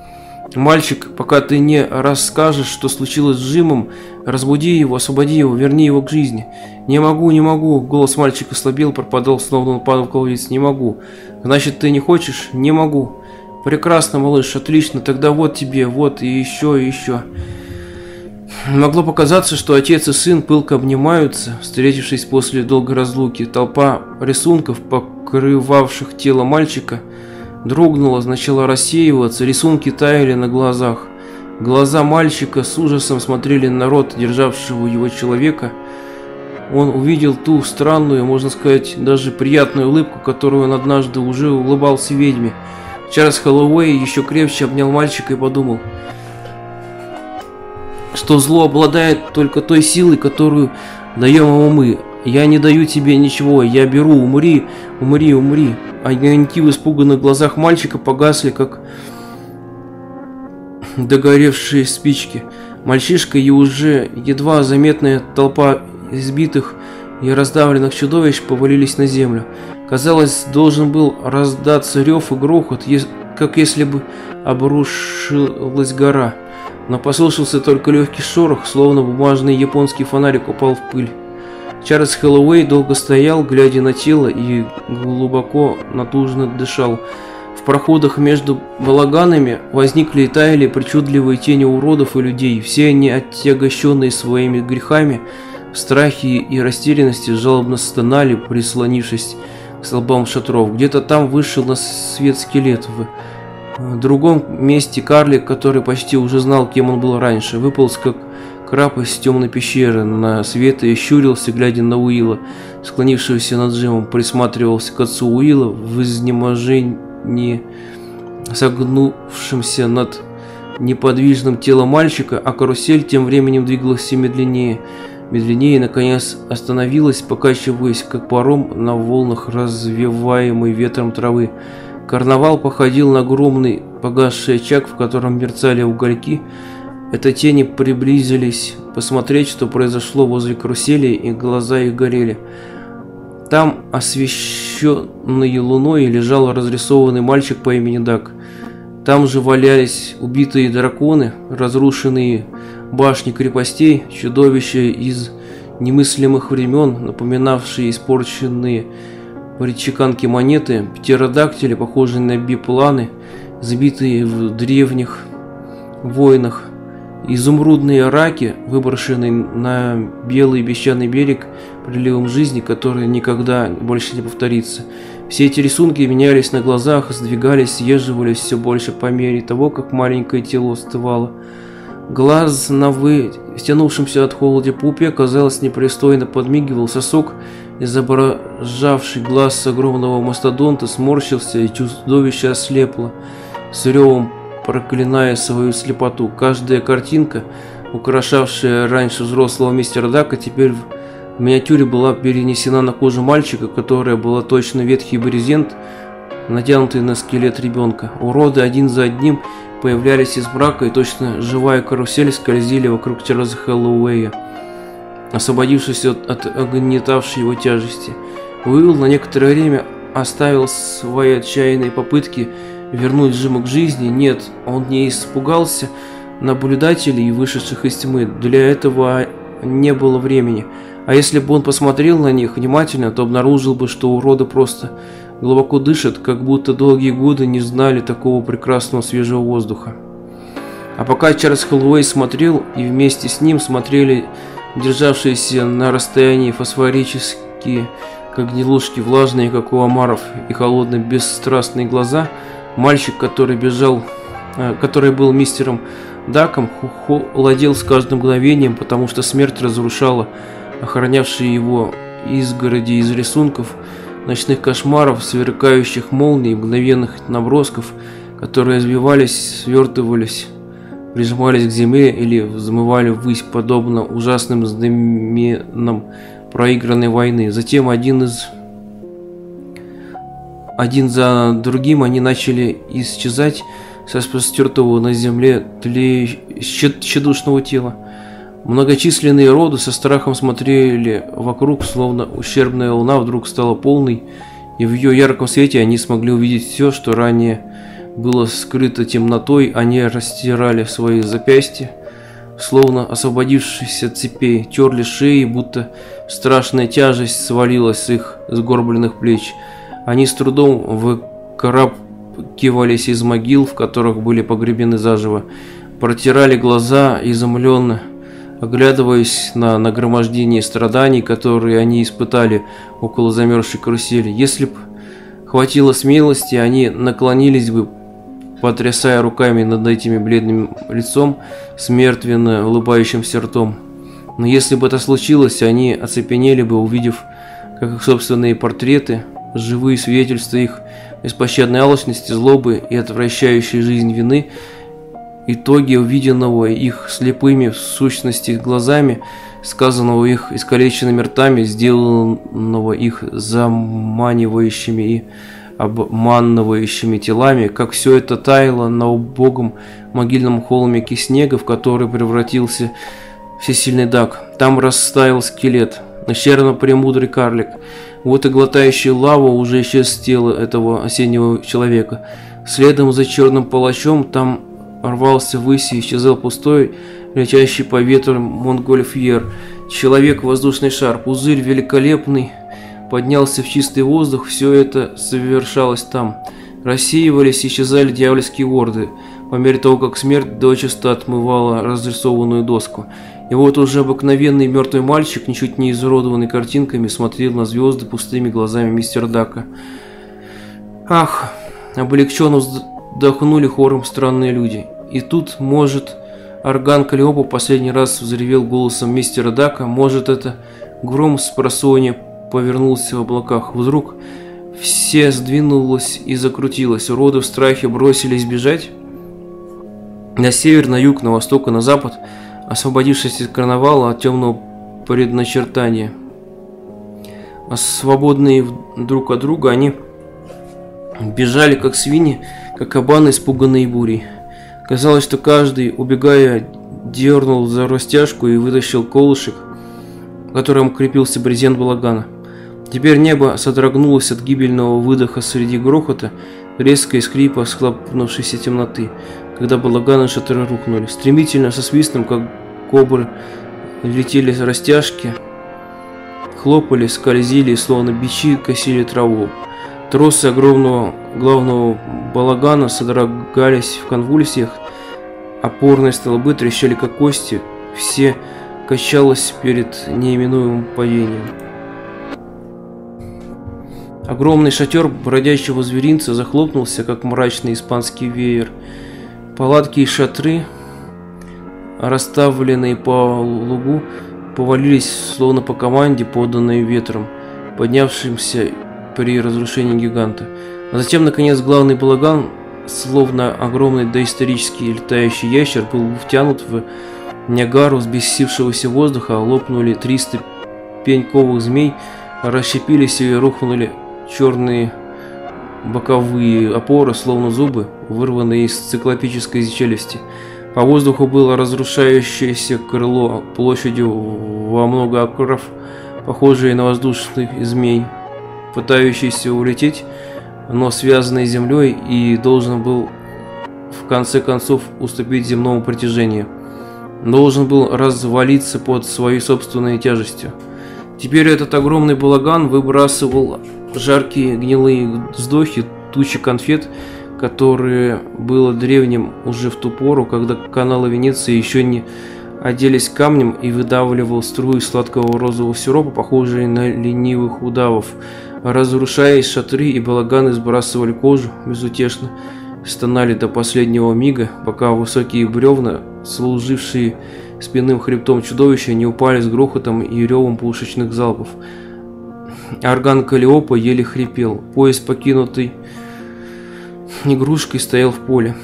Мальчик, пока ты не расскажешь, что случилось с Джимом, разбуди его, освободи его, верни его к жизни. Не могу, не могу. Голос мальчика слабел, пропадал, словно он падал в колодец. Не могу. Значит, ты не хочешь? Не могу. Прекрасно, малыш, отлично. Тогда вот тебе, вот и еще, и еще. Могло показаться, что отец и сын пылко обнимаются, встретившись после долгой разлуки. Толпа рисунков, покрывавших тело мальчика, дрогнула, начала рассеиваться, рисунки таяли на глазах. Глаза мальчика с ужасом смотрели на рот державшего его человека. Он увидел ту странную, можно сказать, даже приятную улыбку, которую он однажды уже улыбался ведьме. Чарльз Хэллоуэй еще крепче обнял мальчика и подумал, что зло обладает только той силой, которую даем ему мы. Я не даю тебе ничего, я беру, умри, умри, умри. Огоньки в испуганных глазах мальчика погасли, как догоревшие спички. Мальчишка и уже едва заметная толпа избитых и раздавленных чудовищ повалились на землю. Казалось, должен был раздаться рев и грохот, как если бы обрушилась гора. Но послышался только легкий шорох, словно бумажный японский фонарик упал в пыль. Чарльз Хэллоуэй долго стоял, глядя на тело, и глубоко натужно дышал. В проходах между балаганами возникли и таяли причудливые тени уродов и людей. Все они, отягощенные своими грехами, в страхе и растерянности, жалобно стонали, прислонившись к столбам шатров. Где-то там вышел на свет скелет. В другом месте карлик, который почти уже знал, кем он был раньше, выполз как краб из темной пещеры на свет и щурился, глядя на Уилла, склонившегося над Джимом, присматривался к отцу Уилла в изнеможении, согнувшимся над неподвижным телом мальчика, а карусель тем временем двигалась все медленнее, медленнее и, наконец, остановилась, покачиваясь, как паром на волнах, развеваемой ветром травы. Карнавал походил на огромный погасший очаг, в котором мерцали угольки. Это тени приблизились посмотреть, что произошло возле карусели, и глаза их горели. Там, освещенный луной, лежал разрисованный мальчик по имени Дак. Там же валялись убитые драконы, разрушенные башни крепостей, чудовища из немыслимых времен, напоминавшие испорченные чеканки монеты, птеродактили, похожие на бипланы, забитые в древних войнах, изумрудные раки, выброшенные на белый песчаный берег приливом жизни, который никогда больше не повторится. Все эти рисунки менялись на глазах, сдвигались, съеживались все больше по мере того, как маленькое тело остывало. Глаз на вытянувшемся от холода пупе, казалось, непристойно подмигивал. Сосок, изображавший глаз огромного мастодонта, сморщился, и чудовище ослепло, с ревом проклиная свою слепоту. Каждая картинка, украшавшая раньше взрослого мистера Дака, теперь в миниатюре была перенесена на кожу мальчика, которая была точно ветхий брезент, натянутый на скелет ребенка. Уроды один за одним появлялись из мрака, и точно живая карусель скользили вокруг Чарльза Хэллоуэя, освободившись от, от огнетавшей его тяжести. Уилл на некоторое время оставил свои отчаянные попытки вернуть Джима к жизни. Нет, он не испугался наблюдателей, вышедших из тьмы. Для этого не было времени. А если бы он посмотрел на них внимательно, то обнаружил бы, что уроды просто глубоко дышат, как будто долгие годы не знали такого прекрасного свежего воздуха. А пока Чарльз Хэллоуэй смотрел, и вместе с ним смотрели державшиеся на расстоянии фосфорические, как гнилушки, влажные, как у омаров, и холодные, бесстрастные глаза, мальчик, который бежал, который был мистером Даком, холодел с каждым мгновением, потому что смерть разрушала охранявшие его изгороди из рисунков, ночных кошмаров, сверкающих молний, мгновенных набросков, которые избивались, свертывались, прижимались к земле или взмывали ввысь, подобно ужасным знаменам проигранной войны. Затем один из один за другим они начали исчезать со распростертого на земле тщедушного тела. Многочисленные роды со страхом смотрели вокруг, словно ущербная луна вдруг стала полной, и в ее ярком свете они смогли увидеть все, что ранее было скрыто темнотой, они растирали свои запястья, словно освободившись от цепей, терли шеи, будто страшная тяжесть свалилась с их сгорбленных плеч. Они с трудом выкарабкивались из могил, в которых были погребены заживо, протирали глаза изумленно, оглядываясь на нагромождение страданий, которые они испытали около замерзшей карусели. Если б хватило смелости, они наклонились бы, потрясая руками над этим бледным лицом с мертвенно улыбающимся ртом. Но если бы это случилось, они оцепенели бы, увидев, как их собственные портреты, живые свидетельства их беспощадной алчности, злобы и отвращающей жизнь вины, итоги увиденного их слепыми в сущности глазами, сказанного их искалеченными ртами, сделанного их заманивающими и обманывающими телами, как все это таяло на убогом могильном холмике снега, в который превратился всесильный Даг. Там растаял скелет, ущербно премудрый карлик. Вот и глотающий лаву уже исчез с тела этого осеннего человека. Следом за черным палачом там рвался ввысь и исчезал пустой, летящий по ветру Монгольфьер. Человек-воздушный шар, пузырь великолепный, поднялся в чистый воздух. Все это совершалось там. Рассеивались и исчезали дьявольские орды, по мере того, как смерть дочисто отмывала разрисованную доску. И вот уже обыкновенный мертвый мальчик, ничуть не изуродованный картинками, смотрел на звезды пустыми глазами мистера Дака. Ах! Облегченно вздохнули хором странные люди. И тут, может, орган Калиопа последний раз взревел голосом мистера Дака, может, это гром с просонья повернулся в облаках. Вдруг все сдвинулось и закрутилось. Уроды в страхе бросились бежать на север, на юг, на восток и на запад, освободившись от карнавала, от темного предначертания. А свободные друг от друга, они бежали, как свиньи, как кабаны, испуганные бурей. Казалось, что каждый, убегая, дернул за растяжку и вытащил колышек, к которому крепился брезент балагана. Теперь небо содрогнулось от гибельного выдоха среди грохота, резко и скрипа схлопнувшейся темноты, когда балаганы и шатры рухнули. Стремительно, со свистом, как кобры, летели растяжки, хлопали, скользили, словно бичи косили траву. Тросы огромного главного балагана содрогались в конвульсиях, опорные столбы трещали, как кости, все качалось перед неименуемым падением. Огромный шатер бродячего зверинца захлопнулся, как мрачный испанский веер. Палатки и шатры, расставленные по лугу, повалились, словно по команде, поданной ветром, поднявшимся при разрушении гиганта. А затем, наконец, главный балаган, словно огромный доисторический летающий ящер, был втянут в Ниагару взбесившегося воздуха, лопнули триста пеньковых змей, расщепились и рухнули черные боковые опоры, словно зубы, вырванные из циклопической челюсти. По воздуху было разрушающееся крыло площадью во много акров, похожее на воздушных змей, пытающийся улететь, но связанный землей, и должен был в конце концов уступить земному притяжению. Должен был развалиться под своей собственной тяжестью. Теперь этот огромный балаган выбрасывал жаркие гнилые вздохи, тучи конфет, которые было древним уже в ту пору, когда каналы Венеции еще не оделись камнем, и выдавливал струи сладкого розового сиропа, похожие на ленивых удавов. Разрушаясь, шатры и балаганы сбрасывали кожу, безутешно стонали до последнего мига, пока высокие бревна, служившие спинным хребтом чудовища, не упали с грохотом и ревом пушечных залпов. Орган Калиопа еле хрипел. Поезд, покинутый игрушкой, стоял в поле.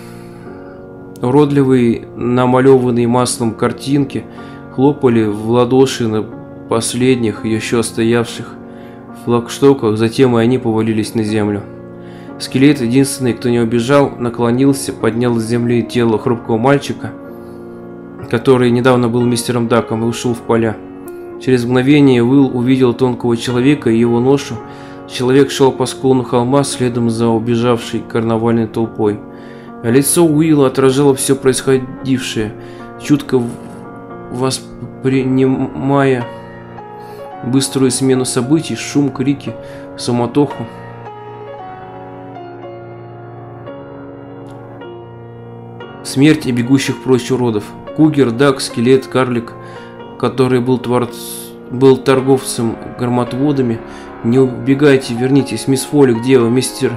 Уродливые, намалеванные маслом картинки хлопали в ладоши на последних, еще стоявших флагштоках, затем и они повалились на землю. Скелет, единственный, кто не убежал, наклонился, поднял с земли тело хрупкого мальчика, который недавно был мистером Даком, и ушел в поля. Через мгновение Уилл увидел тонкого человека и его ношу, Человек шел по склону холма следом за убежавшей карнавальной толпой. Лицо Уилла отражало все происходившее, чутко воспринимая быструю смену событий, шум, крики, суматоху. Смерть и бегущих прочь уродов. Кугер, Даг, скелет, карлик, который был, творц... был торговцем громотводами. Не убегайте, вернитесь, мисс Фолли, где вы, мистер...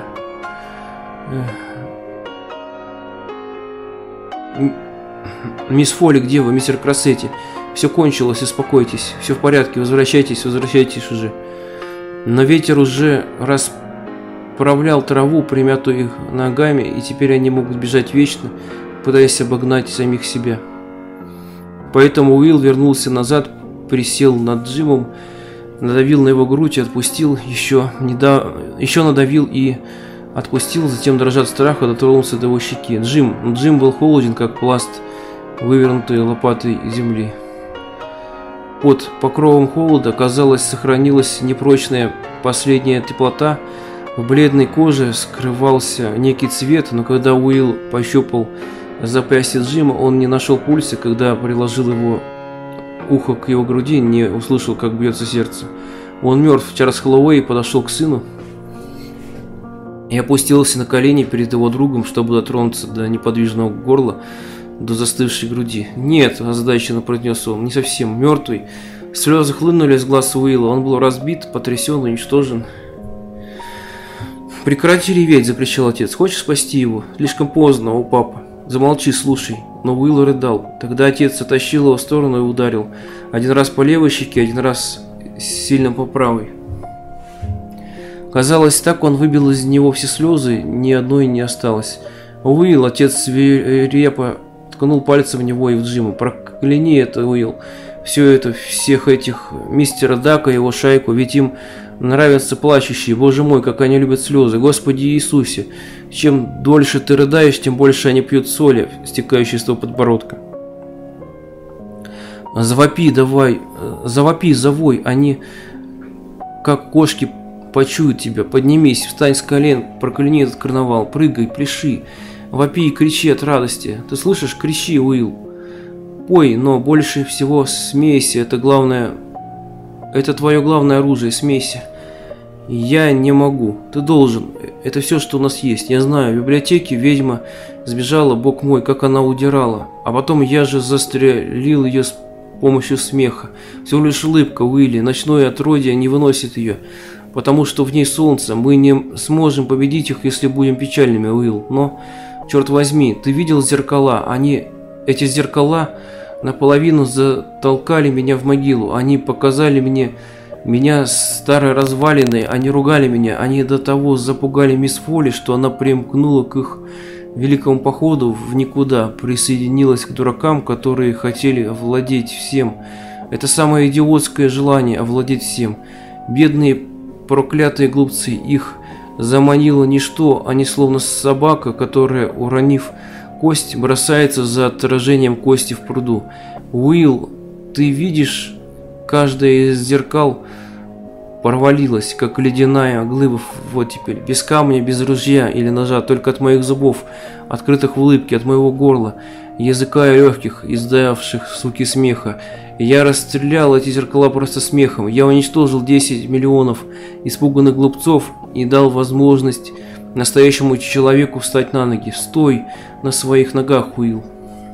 Мисс Фолли, где вы, мистер Кросетти? Все кончилось, успокойтесь, все в порядке, возвращайтесь, возвращайтесь уже. Но ветер уже расправлял траву, примятую их ногами, и теперь они могут бежать вечно, пытаясь обогнать самих себя. Поэтому Уилл вернулся назад, присел над Джимом, надавил на его грудь и отпустил, еще, не да... еще надавил и отпустил, затем, дрожа от страха, дотронулся до его щеки. Джим, Джим был холоден, как пласт, вывернутой лопатой земли. Под покровом холода, казалось, сохранилась непрочная последняя теплота. В бледной коже скрывался некий цвет, но когда Уилл пощупал запястье Джима, он не нашел пульса. Когда приложил его ухо к его груди, не услышал, как бьется сердце. Он мертв. Чарльз Холлоуэй подошел к сыну и опустился на колени перед его другом, чтобы дотронуться до неподвижного горла, до застывшей груди. «Нет», – озадаченно произнес он, – «не совсем. Мертвый». Слезы хлынули из глаз Уилла. Он был разбит, потрясен, уничтожен. «Прекрати реветь», – закричал отец. «Хочешь спасти его? Слишком поздно, о папа. Замолчи, слушай». Но Уилл рыдал. Тогда отец оттащил его в сторону и ударил. Один раз по левой щеке, один раз сильно по правой. Казалось, так он выбил из него все слезы, ни одной не осталось. «Уилл», – отец свирепо ткнул пальцем в него и в Джима. «Прокляни это, Уилл. Все это, всех этих, мистера Дака и его шайку, ведь им нравятся плачущие. Боже мой, как они любят слезы. Господи Иисусе, чем дольше ты рыдаешь, тем больше они пьют соли, стекающей с твоего подбородка. Завопи, давай, завопи, завой, они, как кошки, почуют тебя. Поднимись, встань с колен, прокляни этот карнавал, прыгай, пляши, вопи и кричи от радости. Ты слышишь? Кричи, Уилл. Пой, но больше всего смейся, это главное, это твое главное оружие, смейся. Я не могу, ты должен, это все, что у нас есть. Я знаю, в библиотеке ведьма сбежала, бог мой, как она удирала. А потом я же застрелил ее с помощью смеха. Всего лишь улыбка, Уилли, ночное отродье не выносит ее, потому что в ней солнце. Мы не сможем победить их, если будем печальными, Уилл. Но, черт возьми, ты видел зеркала? Они, эти зеркала наполовину затолкали меня в могилу. Они показали мне меня старой развалиной. Они ругали меня. Они до того запугали мисс Фолли, что она примкнула к их великому походу в никуда, присоединилась к дуракам, которые хотели овладеть всем. Это самое идиотское желание овладеть всем. Бедные проклятые глупцы, их заманило ничто, они словно собака, которая, уронив кость, бросается за отражением кости в пруду. Уилл, ты видишь, каждое из зеркал провалилась, как ледяная глыба. Вот теперь, без камня, без ружья или ножа, только от моих зубов, открытых в улыбке, от моего горла, языка и легких, издавших звуки смеха. Я расстрелял эти зеркала просто смехом. Я уничтожил десять миллионов испуганных глупцов и дал возможность настоящему человеку встать на ноги. Стой на своих ногах, Уилл.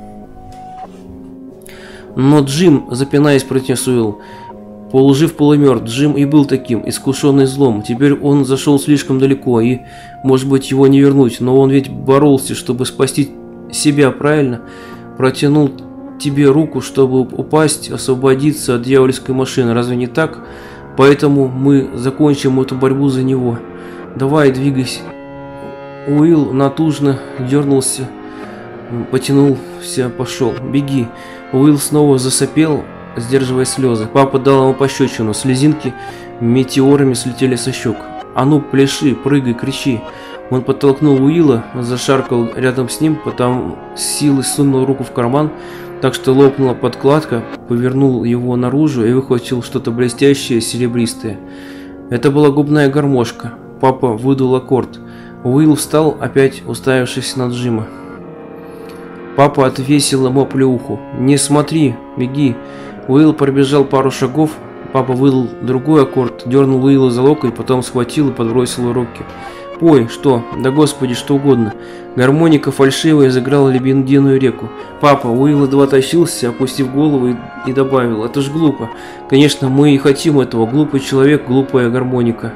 Но Джим, запинаясь, произнес Уилл, полужив, полумертв, Джим и был таким, искушенный злом. Теперь он зашел слишком далеко, и, может быть, его не вернуть, но он ведь боролся, чтобы спасти себя, правильно? Протянул тебе руку, чтобы упасть, освободиться от дьявольской машины, разве не так? Поэтому мы закончим эту борьбу за него. Давай, двигайся. Уилл натужно дернулся, потянулся, пошел. Беги. Уилл снова засопел, сдерживая слезы. Папа дал ему пощечину. Слезинки метеорами слетели со щек. А ну, пляши, прыгай, кричи. Он подтолкнул Уилла, зашаркал рядом с ним, потом с силой сунул руку в карман, так что лопнула подкладка, повернул его наружу и выхватил что-то блестящее, серебристое. Это была губная гармошка. Папа выдул аккорд. Уилл встал, опять уставившись на Джима. Папа отвесил ему оплеуху. «Не смотри, беги!» Уилл пробежал пару шагов. Папа выдал другой аккорд, дернул Уилла за локоть, потом схватил и подбросил в руки. «Пой, что? Да господи, что угодно!» Гармоника фальшивая заграла лебединую реку. Папа, Уилл едва тащился, опустив голову, и, и добавил: «Это ж глупо. Конечно, мы и хотим этого. Глупый человек, глупая гармоника».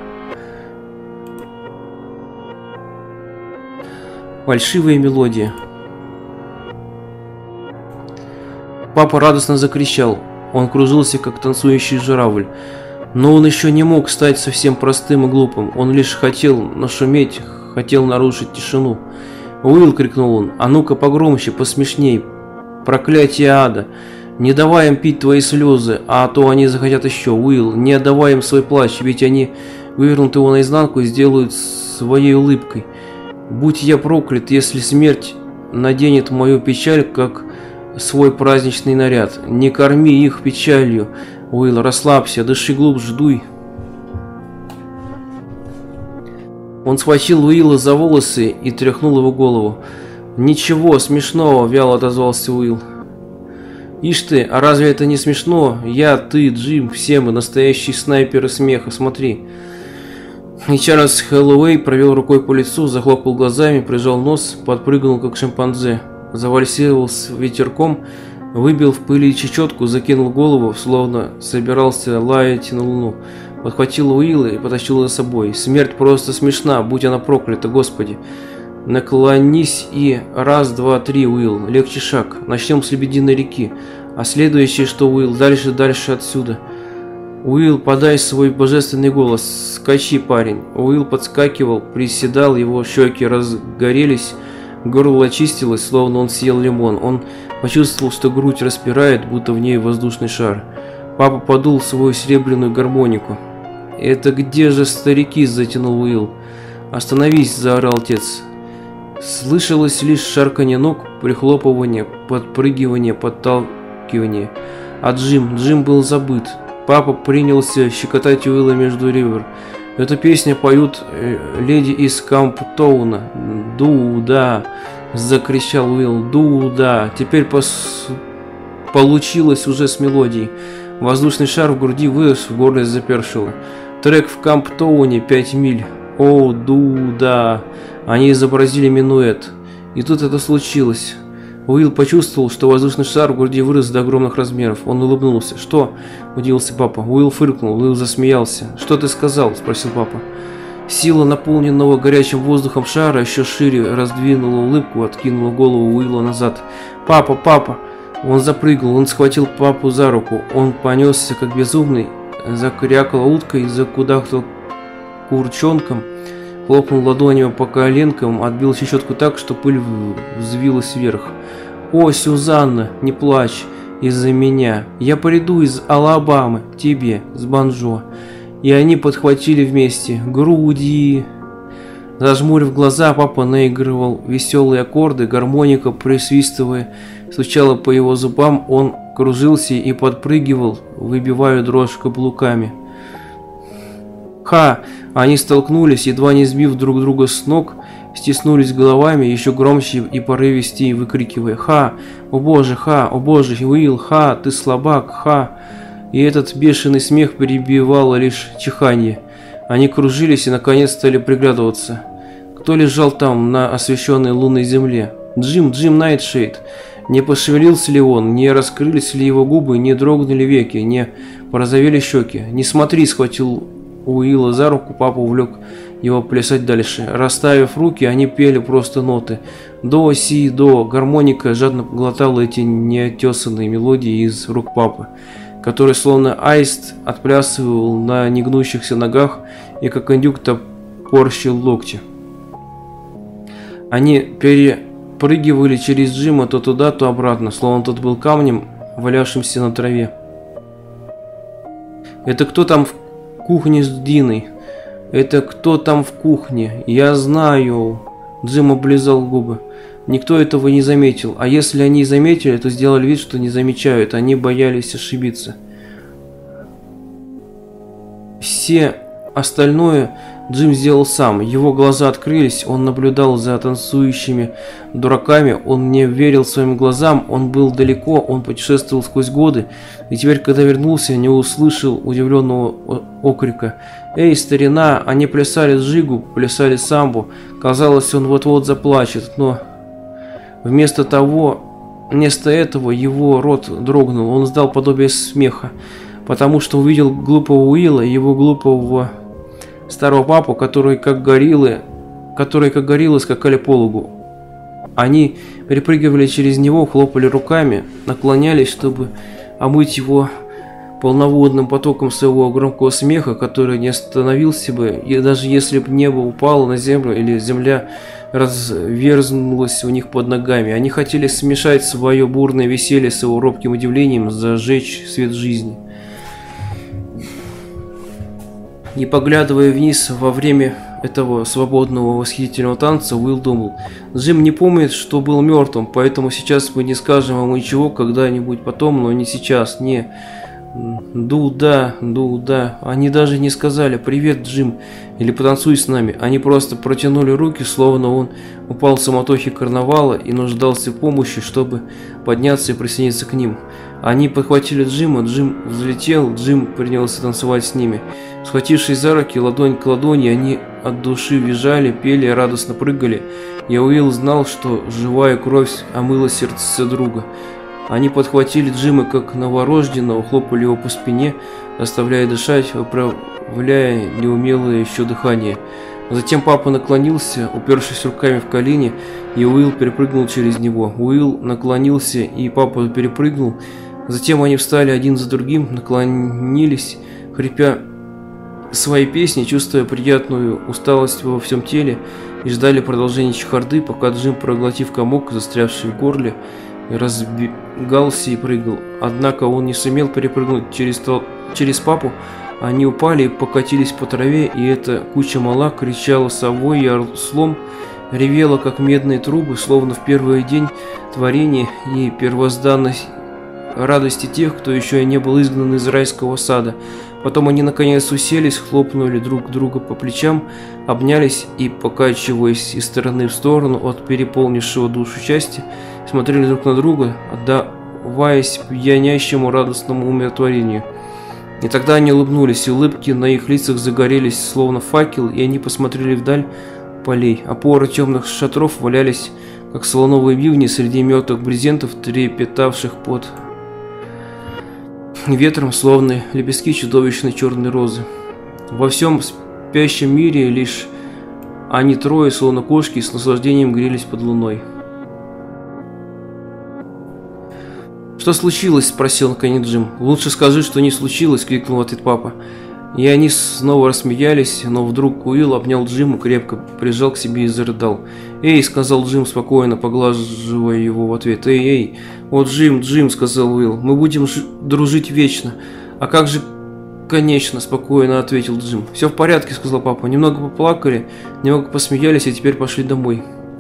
Фальшивая мелодия. Папа радостно закричал. Он кружился, как танцующий журавль. Но он еще не мог стать совсем простым и глупым. Он лишь хотел нашуметь, хотел нарушить тишину. «Уилл!» — крикнул он. «А ну-ка погромче, посмешней! Проклятие ада! Не давай им пить твои слезы, а то они захотят еще! Уилл, не отдавай им свой плач, ведь они вывернут его наизнанку и сделают своей улыбкой. Будь я проклят, если смерть наденет мою печаль, как свой праздничный наряд. Не корми их печалью! Уилл, расслабься, дыши глубже, дуй!» Он схватил Уилла за волосы и тряхнул его голову. «Ничего смешного», — вяло отозвался Уилл. «Ишь ты, а разве это не смешно? Я, ты, Джим, все мы настоящие снайперы смеха, смотри». И Чарльз Хэллоуэй провел рукой по лицу, захлопал глазами, прижал нос, подпрыгнул как шимпанзе, завальсировал с ветерком, выбил в пыли чечетку, закинул голову, словно собирался лаять на луну. Подхватил Уилла и потащил за собой. «Смерть просто смешна, будь она проклята, Господи!» «Наклонись и раз, два, три, Уилл, легче шаг. Начнем с Лебединой реки. А следующее, что, Уилл, дальше, дальше отсюда. Уилл, подай свой божественный голос. Скачи, парень». Уилл подскакивал, приседал, его щеки разгорелись, горло очистилось, словно он съел лимон. Он почувствовал, что грудь распирает, будто в ней воздушный шар. Папа подул свою серебряную гармонику. «Это где же старики?» – затянул Уилл. «Остановись!» – заорал отец. Слышалось лишь шарканье ног, прихлопывание, подпрыгивание, подталкивание. А Джим, Джим был забыт. Папа принялся щекотать Уилла между ребер. «Эту песню поют э, леди из Камптоуна. Ду-да!» – закричал Уилл. «Ду-да!» Теперь пос... получилось уже с мелодией. Воздушный шар в груди вырос, в горле запершило. Трек в Камптоуне пять миль. О, ду-да. Они изобразили минуэт. И тут это случилось. Уилл почувствовал, что воздушный шар в груди вырос до огромных размеров. Он улыбнулся. «Что?» – удивился папа. Уилл фыркнул. Уилл засмеялся. «Что ты сказал?» – спросил папа. Сила наполненного горячим воздухом шара еще шире раздвинула улыбку, откинула голову Уилла назад. «Папа, папа!» Он запрыгал, он схватил папу за руку. Он понесся как безумный, закрякал уткой, закудахтал курчонком, хлопнул ладонью по коленкам, отбил щечетку так, что пыль взвилась вверх. «О, Сюзанна, не плачь из-за меня. Я приду из Алабамы к тебе с банджо». И они подхватили вместе. «Груди». Зажмурив глаза, папа наигрывал веселые аккорды, гармоника, присвистывая, стучала по его зубам, он кружился и подпрыгивал, выбивая дрожь каблуками. «Ха!» Они столкнулись, едва не сбив друг друга с ног, стиснулись головами, еще громче и порывистее выкрикивая: «Ха! О боже, ха! О боже, Уилл, ха! Ты слабак, ха!» И этот бешеный смех перебивало лишь чиханье. Они кружились и наконец стали приглядываться. Кто лежал там, на освещенной лунной земле? Джим, Джим Найтшейд. Не пошевелился ли он, не раскрылись ли его губы, не дрогнули веки, не порозовели щеки. «Не смотри!» — схватил Уилла за руку, папа увлек его плясать дальше. Расставив руки, они пели просто ноты. До, си, до. Гармоника жадно глотала эти неотесанные мелодии из рук папы, который словно аист отплясывал на негнущихся ногах и как индюк топорщил локти. Они перепрыгивали через Джима то туда, то обратно, словно тот был камнем, валявшимся на траве. «Это кто там в кухне с Диной? Это кто там в кухне? Я знаю!» Джим облизал губы. Никто этого не заметил, а если они и заметили, то сделали вид, что не замечают, они боялись ошибиться. Все остальное Джим сделал сам. Его глаза открылись, он наблюдал за танцующими дураками, он не верил своим глазам, он был далеко, он путешествовал сквозь годы, и теперь, когда вернулся, не услышал удивленного окрика. «Эй, старина!» Они плясали джигу, плясали самбо. Казалось, он вот-вот заплачет, но вместо того, вместо этого его рот дрогнул, он издал подобие смеха, потому что увидел глупого Уилла и его глупого старого папу, которые как гориллы, которые как гориллы скакали по лугу. Они перепрыгивали через него, хлопали руками, наклонялись, чтобы омыть его полноводным потоком своего громкого смеха, который не остановился бы, и даже если бы небо упало на землю или земля разверзнулась у них под ногами. Они хотели смешать свое бурное веселье с его робким удивлением, зажечь свет жизни. Не поглядывая вниз во время этого свободного восхитительного танца, Уилл думал: Джим не помнит, что был мертвым, поэтому сейчас мы не скажем ему ничего, когда-нибудь потом, но не сейчас, не... Ду-да, ду-да. Они даже не сказали «Привет, Джим» или «Потанцуй с нами». Они просто протянули руки, словно он упал в суматохе карнавала и нуждался в помощи, чтобы подняться и присоединиться к ним. Они подхватили Джима, Джим взлетел, Джим принялся танцевать с ними. Схватившись за руки, ладонь к ладони, они от души визжали, пели, радостно прыгали. И Уилл знал, что живая кровь омыла сердце друга. Они подхватили Джима как новорожденного, хлопали его по спине, заставляя дышать, управляя неумелое еще дыхание. Затем папа наклонился, упершись руками в колени, и Уилл перепрыгнул через него. Уилл наклонился, и папа перепрыгнул. Затем они встали один за другим, наклонились, хрипя свои песни, чувствуя приятную усталость во всем теле, и ждали продолжения чехарды, пока Джим, проглотив комок, застрявший в горле, разбегался и прыгал. Однако он не сумел перепрыгнуть через, тол... через папу. Они упали и покатились по траве, и эта куча мала кричала совой и ослом, ревела, как медные трубы, словно в первый день творения и первозданной радости тех, кто еще не был изгнан из райского сада. Потом они наконец уселись, хлопнули друг друга по плечам, обнялись и, покачиваясь из стороны в сторону от переполнившего душу счастья, смотрели друг на друга, отдаваясь пьянящему радостному умиротворению. И тогда они улыбнулись, и улыбки на их лицах загорелись, словно факел, и они посмотрели вдаль полей. Опоры темных шатров валялись, как слоновые бивни среди мертвых брезентов, трепетавших под ветром, словно лепестки чудовищной черной розы. Во всем спящем мире лишь они трое, словно кошки, с наслаждением грелись под луной. «Что случилось?» – спросил наконец Джим. «Лучше скажи, что не случилось!» – крикнул в ответ папа. И они снова рассмеялись, но вдруг Уилл обнял Джима, крепко прижал к себе и зарыдал. «Эй!» – сказал Джим, спокойно поглаживая его в ответ. «Эй, эй! О, Джим, Джим!» – сказал Уилл. «Мы будем дружить вечно!» «А как же конечно?» – спокойно ответил Джим. «Все в порядке!» – сказал папа. «Немного поплакали, немного посмеялись, и теперь пошли домой».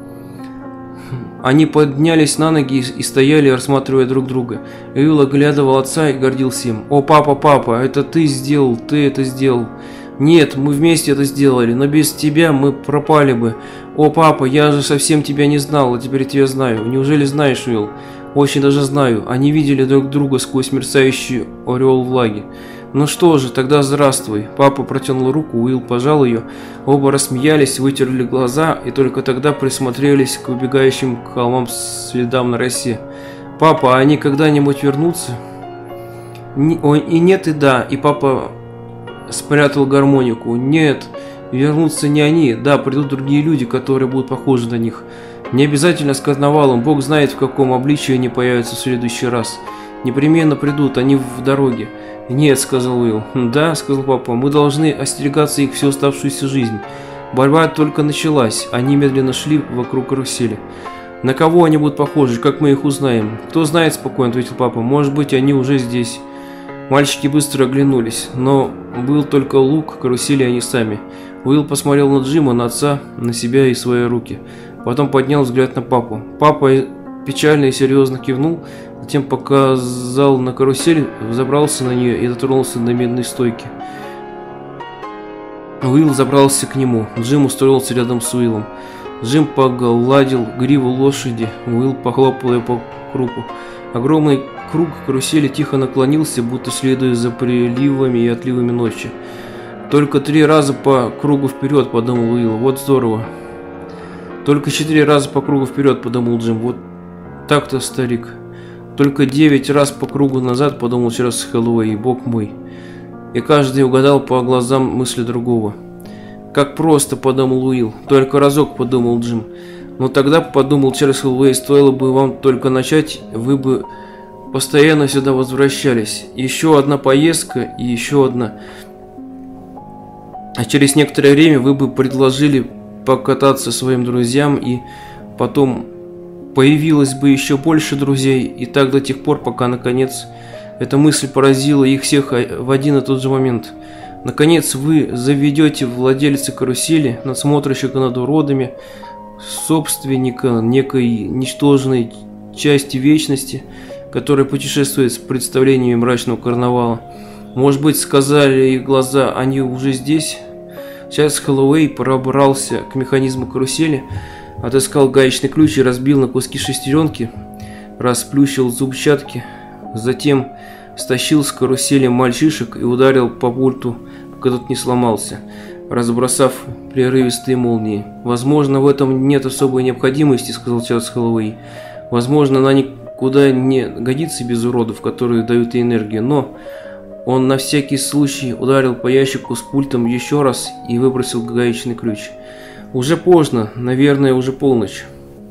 Они поднялись на ноги и стояли, рассматривая друг друга. Уилл оглядывал отца и гордился им. «О, папа, папа, это ты сделал, ты это сделал». «Нет, мы вместе это сделали, но без тебя мы пропали бы». «О, папа, я же совсем тебя не знал, а теперь тебя знаю». «Неужели знаешь, Уилл?» «Очень даже знаю». Они видели друг друга сквозь мерцающий ореол влаги. «Ну что же, тогда здравствуй». Папа протянул руку, Уилл пожал ее. Оба рассмеялись, вытерли глаза и только тогда присмотрелись к убегающим к холмам следам на росе. «Папа, а они когда-нибудь вернутся?» Не, о, и нет, и да. И папа спрятал гармонику. «Нет, вернутся не они. Да, придут другие люди, которые будут похожи на них. Не обязательно с карнавалом. Бог знает, в каком обличии они появятся в следующий раз. Непременно придут, они в дороге». «Нет», — сказал Уилл. «Да», — сказал папа, — «мы должны остерегаться их всю оставшуюся жизнь. Борьба только началась». Они медленно шли вокруг карусели. «На кого они будут похожи? Как мы их узнаем?» «Кто знает», — спокойно ответил папа. «Может быть, они уже здесь». Мальчики быстро оглянулись, но был только лук, карусели они сами. Уилл посмотрел на Джима, на отца, на себя и свои руки. Потом поднял взгляд на папу. Папа печально и серьезно кивнул, затем показал на карусель, взобрался на нее и дотронулся до медной стойки. Уилл забрался к нему. Джим устроился рядом с Уиллом. Джим погладил гриву лошади. Уилл похлопал ее по кругу. Огромный круг карусели тихо наклонился, будто следуя за приливами и отливами ночи. «Только три раза по кругу вперед», — подумал Уилл. «Вот здорово». «Только четыре раза по кругу вперед», — подумал Джим. «Вот так-то, старик». «Только девять раз по кругу назад», — подумал Чарльз Хэллоуэй. «Бог мой». И каждый угадал по глазам мысли другого. «Как просто», — подумал Уилл. «Только разок», — подумал Джим. «Но тогда», — подумал Чарльз Хэллоуэй, — «стоило бы вам только начать, вы бы постоянно сюда возвращались. Еще одна поездка и еще одна. А через некоторое время вы бы предложили покататься своим друзьям, и потом появилось бы еще больше друзей, и так до тех пор, пока, наконец, эта мысль поразила их всех в один и тот же момент. Наконец, вы заведете владельца карусели, надсмотрщика над уродами, собственника некой ничтожной части вечности, которая путешествует с представлениями мрачного карнавала. Может быть, сказали их глаза, они уже здесь?» Сейчас Хэллоуэй пробрался к механизму карусели, отыскал гаечный ключ и разбил на куски шестеренки, расплющил зубчатки, затем стащил с карусели мальчишек и ударил по пульту, пока тот не сломался, разбросав прерывистые молнии. «Возможно, в этом нет особой необходимости», — сказал Чарльз Хэллоуэй. «Возможно, она никуда не годится без уродов, которые дают ей энергию, но...» Он на всякий случай ударил по ящику с пультом еще раз и выбросил гаечный ключ. «Уже поздно, наверное, уже полночь».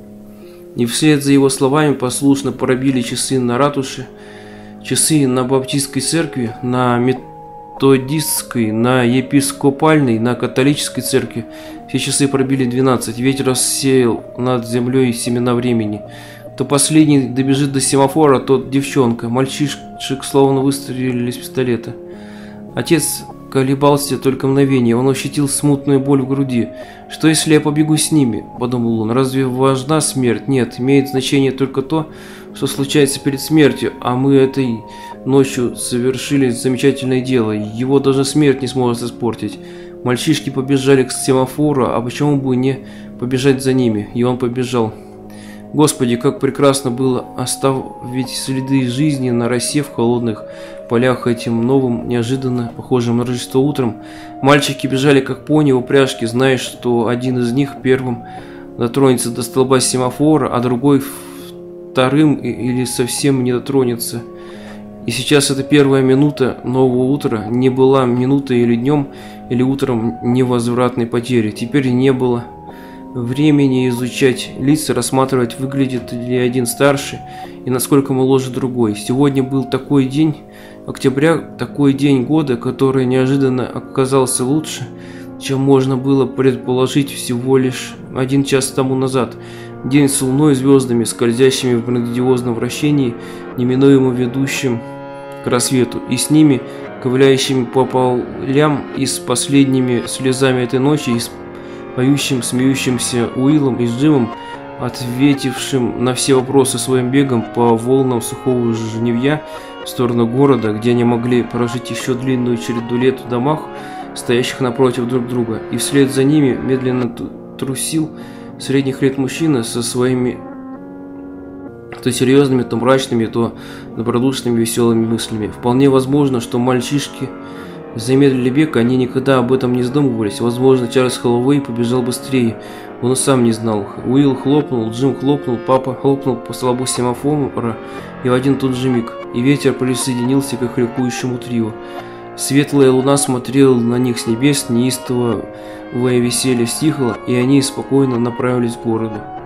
И вслед за его словами послушно пробили часы на ратуше, часы на баптистской церкви, на методистской, на епископальной, на католической церкви. Все часы пробили двенадцать. Ветер рассеял над землей семена времени. То последний добежит до семафора, тот девчонка. Мальчишек словно выстрелили из пистолета. Отец колебался только мгновение. Он ощутил смутную боль в груди. «Что если я побегу с ними?» – подумал он. «Разве важна смерть? Нет, имеет значение только то, что случается перед смертью. А мы этой ночью совершили замечательное дело. Его даже смерть не сможет испортить». Мальчишки побежали к семафору, а почему бы не побежать за ними? И он побежал. Господи, как прекрасно было оставить следы жизни на росе в холодных полях этим новым, неожиданно похожим на Рождество утром. Мальчики бежали как пони в упряжке, зная, что один из них первым дотронется до столба семафора, а другой вторым или совсем не дотронется. И сейчас эта первая минута нового утра не была минутой или днем, или утром невозвратной потери. Теперь не было времени изучать лица, рассматривать, выглядит ли один старше и насколько моложе другой. Сегодня был такой день октября, такой день года, который неожиданно оказался лучше, чем можно было предположить всего лишь один час тому назад. День с луной и звездами, скользящими в грандиозном вращении, неминуемо ведущим к рассвету, и с ними, ковыляющими по полям, и с последними слезами этой ночи, и с поющим, смеющимся Уиллом и с Джимом, ответившим на все вопросы своим бегом по волнам сухого жнивья в сторону города, где они могли прожить еще длинную череду лет в домах, стоящих напротив друг друга. И вслед за ними медленно трусил средних лет мужчина со своими то серьезными, то мрачными, то добродушными, веселыми мыслями. Вполне возможно, что мальчишки замедлили бег, они никогда об этом не задумывались. Возможно, Чарльз Хэллоуэй побежал быстрее, он и сам не знал. Уилл хлопнул, Джим хлопнул, папа хлопнул по столбу семафора, и в один тот же миг, и ветер присоединился к их ликующему трио. Светлая луна смотрела на них с небес, неистовое веселье стихло, и они спокойно направились к городу.